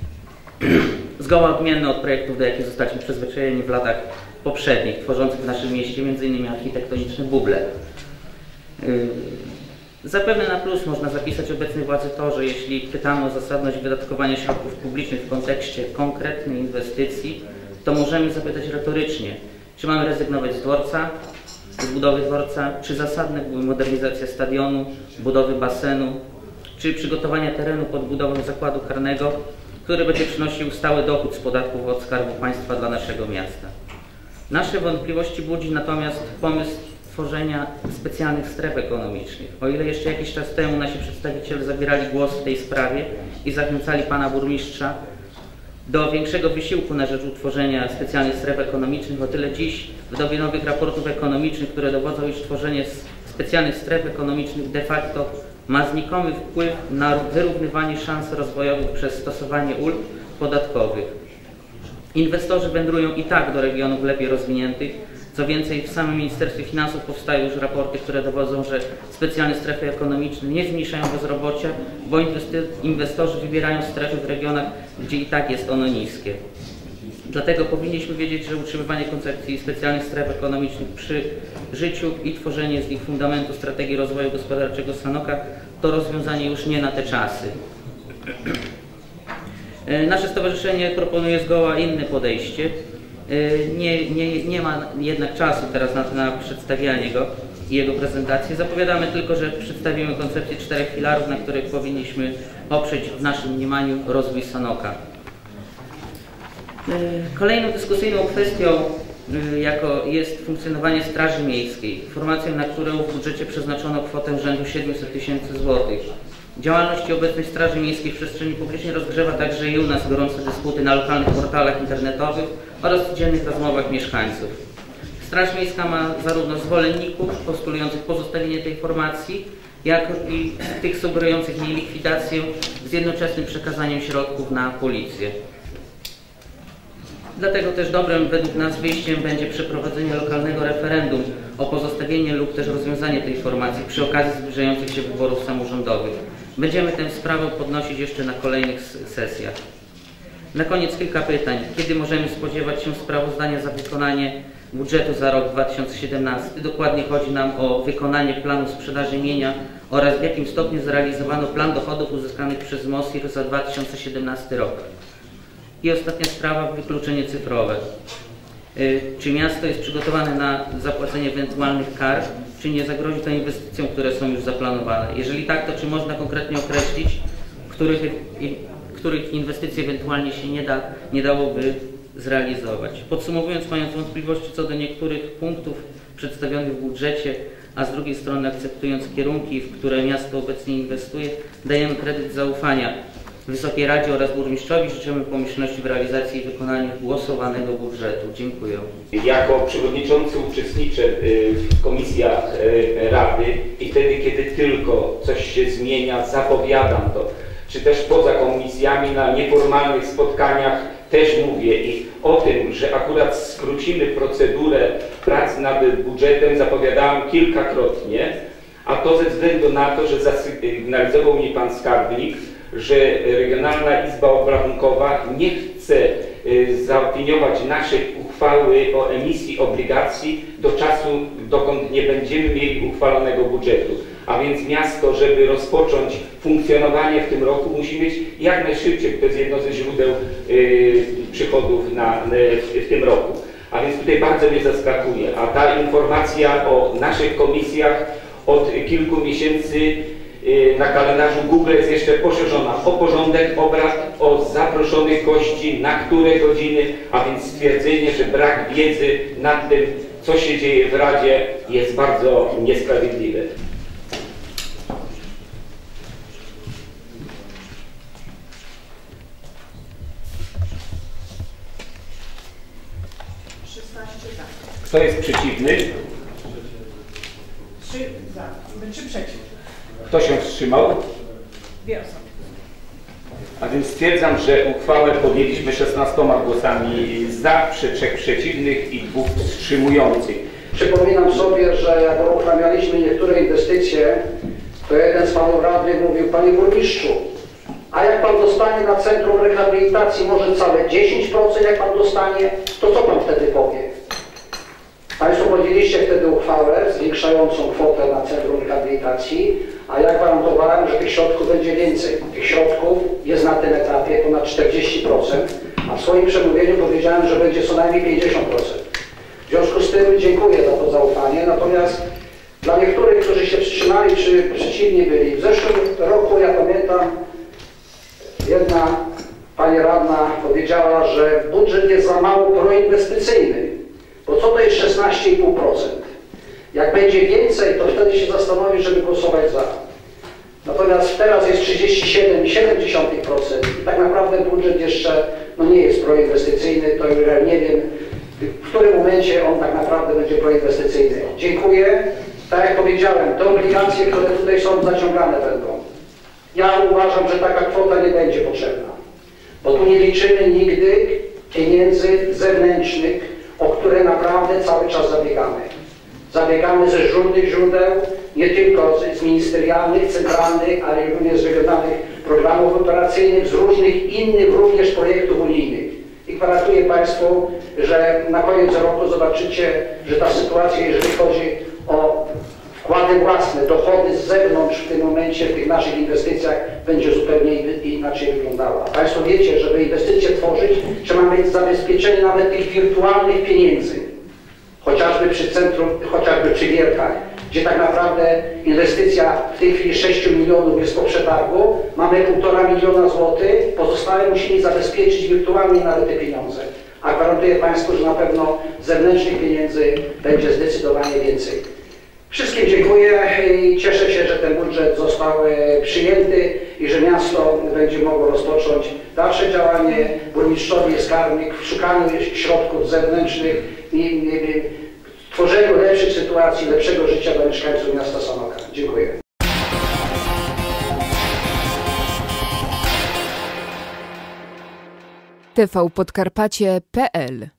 Zgoła odmienne od projektów, do jakich zostaliśmy przyzwyczajeni w latach poprzednich, tworzących w naszym mieście między innymi architektoniczne buble. Yy, Zapewne na plus można zapisać obecnej władzy to, że jeśli pytamy o zasadność wydatkowania środków publicznych w kontekście konkretnej inwestycji, to możemy zapytać retorycznie, czy mamy rezygnować z dworca, z budowy dworca, czy zasadne były modernizacja stadionu, budowy basenu, czy przygotowania terenu pod budowę zakładu karnego, który będzie przynosił stały dochód z podatków od Skarbu Państwa dla naszego miasta. Nasze wątpliwości budzi natomiast pomysł tworzenia specjalnych stref ekonomicznych. O ile jeszcze jakiś czas temu nasi przedstawiciele zabierali głos w tej sprawie i zachęcali pana burmistrza do większego wysiłku na rzecz utworzenia specjalnych stref ekonomicznych, o tyle dziś w dobie nowych raportów ekonomicznych, które dowodzą, iż tworzenie specjalnych stref ekonomicznych de facto ma znikomy wpływ na wyrównywanie szans rozwojowych przez stosowanie ulg podatkowych. Inwestorzy wędrują i tak do regionów lepiej rozwiniętych. Co więcej, w samym Ministerstwie Finansów powstają już raporty, które dowodzą, że specjalne strefy ekonomiczne nie zmniejszają bezrobocia, bo inwestorzy wybierają strefy w regionach, gdzie i tak jest ono niskie. Dlatego powinniśmy wiedzieć, że utrzymywanie koncepcji specjalnych stref ekonomicznych przy życiu i tworzenie z nich fundamentu strategii rozwoju gospodarczego Sanoka to rozwiązanie już nie na te czasy. Nasze stowarzyszenie proponuje zgoła inne podejście. Nie, nie, nie ma jednak czasu teraz na, na przedstawianie go i jego prezentację. Zapowiadamy tylko, że przedstawimy koncepcję czterech filarów, na których powinniśmy oprzeć w naszym mniemaniu rozwój Sanoka. Kolejną dyskusyjną kwestią jako jest funkcjonowanie Straży Miejskiej, formacją, na którą w budżecie przeznaczono kwotę rzędu siedemset tysięcy złotych. Działalność obecnej Straży Miejskiej w przestrzeni publicznej rozgrzewa także i u nas gorące dysputy na lokalnych portalach internetowych oraz codziennych rozmowach mieszkańców. Straż Miejska ma zarówno zwolenników postulujących pozostawienie tej formacji, jak i tych sugerujących jej likwidację z jednoczesnym przekazaniem środków na policję. Dlatego też dobrym według nas wyjściem będzie przeprowadzenie lokalnego referendum o pozostawienie lub też rozwiązanie tej formacji przy okazji zbliżających się wyborów samorządowych. Będziemy tę sprawę podnosić jeszcze na kolejnych sesjach. Na koniec kilka pytań. Kiedy możemy spodziewać się sprawozdania za wykonanie budżetu za rok dwa tysiące siedemnasty? Dokładnie chodzi nam o wykonanie planu sprzedaży mienia oraz w jakim stopniu zrealizowano plan dochodów uzyskanych przez M O S I R za dwa tysiące siedemnasty rok. I ostatnia sprawa, wykluczenie cyfrowe. Czy miasto jest przygotowane na zapłacenie ewentualnych kar, czy nie zagrozi to inwestycjom, które są już zaplanowane? Jeżeli tak, to czy można konkretnie określić, których, których inwestycji ewentualnie się nie, da, nie dałoby zrealizować. Podsumowując, mając wątpliwości co do niektórych punktów przedstawionych w budżecie, a z drugiej strony akceptując kierunki, w które miasto obecnie inwestuje, dajemy kredyt zaufania Wysokiej Radzie oraz burmistrzowi. Życzymy pomyślności w realizacji i wykonaniu głosowanego budżetu. Dziękuję. Jako przewodniczący uczestniczę w komisjach Rady i wtedy, kiedy tylko coś się zmienia, zapowiadam to. Czy też poza komisjami, na nieformalnych spotkaniach też mówię i o tym, że akurat skrócimy procedurę prac nad budżetem, zapowiadałem kilkakrotnie, a to ze względu na to, że zasygnalizował mi pan skarbnik, że Regionalna Izba Obrachunkowa nie chce zaopiniować naszej uchwały o emisji obligacji do czasu, dokąd nie będziemy mieli uchwalonego budżetu. A więc miasto, żeby rozpocząć funkcjonowanie w tym roku, musi mieć jak najszybciej, to jest jedno ze źródeł y, przychodów na, y, w tym roku. A więc tutaj bardzo mnie zaskakuje. A ta informacja o naszych komisjach od kilku miesięcy y, na kalendarzu Google jest jeszcze poszerzona o porządek obrad, o zaproszonych gości, na które godziny, a więc stwierdzenie, że brak wiedzy nad tym, co się dzieje w Radzie, jest bardzo niesprawiedliwe. Kto jest przeciwny? Trzy za. Trzy przeciw. Kto się wstrzymał? Dwie osoby. A więc stwierdzam, że uchwałę podjęliśmy szesnastoma głosami za, trzech przeciwnych i dwóch wstrzymujących. Przypominam sobie, że jak uruchamialiśmy niektóre inwestycje, to jeden z panów radnych mówił: panie burmistrzu, a jak pan dostanie na centrum rehabilitacji może całe dziesięć procent, jak pan dostanie, to co pan wtedy powie? Państwo podjęliście wtedy uchwałę zwiększającą kwotę na centrum rehabilitacji, a ja gwarantowałem, że tych środków będzie więcej. Tych środków jest na tym etapie ponad czterdzieści procent, a w swoim przemówieniu powiedziałem, że będzie co najmniej pięćdziesiąt procent. W związku z tym dziękuję za to zaufanie, natomiast dla niektórych, którzy się wstrzymali czy przeciwni byli, w zeszłym roku, ja pamiętam, jedna pani radna powiedziała, że budżet jest za mało proinwestycyjny. Bo co to jest szesnaście i pół procent? Jak będzie więcej, to wtedy się zastanowić, żeby głosować za. Natomiast teraz jest trzydzieści siedem i siedem dziesiątych procent i tak naprawdę budżet jeszcze no nie jest proinwestycyjny, to ja nie wiem, w którym momencie on tak naprawdę będzie proinwestycyjny. Dziękuję. Tak jak powiedziałem, te obligacje, które tutaj są zaciągane będą. Ja uważam, że taka kwota nie będzie potrzebna, bo tu nie liczymy nigdy pieniędzy zewnętrznych, o które naprawdę cały czas zabiegamy. Zabiegamy ze różnych źródeł, nie tylko z, z ministerialnych, centralnych, ale również z regionalnych programów operacyjnych, z różnych innych również projektów unijnych. I gwarantuję Państwu, że na koniec roku zobaczycie, że ta sytuacja, jeżeli chodzi o wkłady własne, dochody z zewnątrz w tym momencie, w tych naszych inwestycjach będzie zupełnie inaczej wyglądała. Państwo wiecie, żeby inwestycje tworzyć, trzeba mieć zabezpieczenie nawet tych wirtualnych pieniędzy. Chociażby przy centrum, chociażby przy Wierkach, gdzie tak naprawdę inwestycja w tej chwili sześć milionów jest po przetargu, mamy półtora miliona złotych, pozostałe musimy zabezpieczyć wirtualnie nawet te pieniądze. A gwarantuję Państwu, że na pewno zewnętrznych pieniędzy będzie zdecydowanie więcej. Wszystkim dziękuję i cieszę się, że ten budżet został przyjęty i że miasto będzie mogło rozpocząć dalsze działanie. Burmistrzowi jest skarbnik w szukaniu środków zewnętrznych i tworzeniu lepszych sytuacji, lepszego życia dla mieszkańców miasta Sanoka. Dziękuję. T V Podkarpacie kropka p l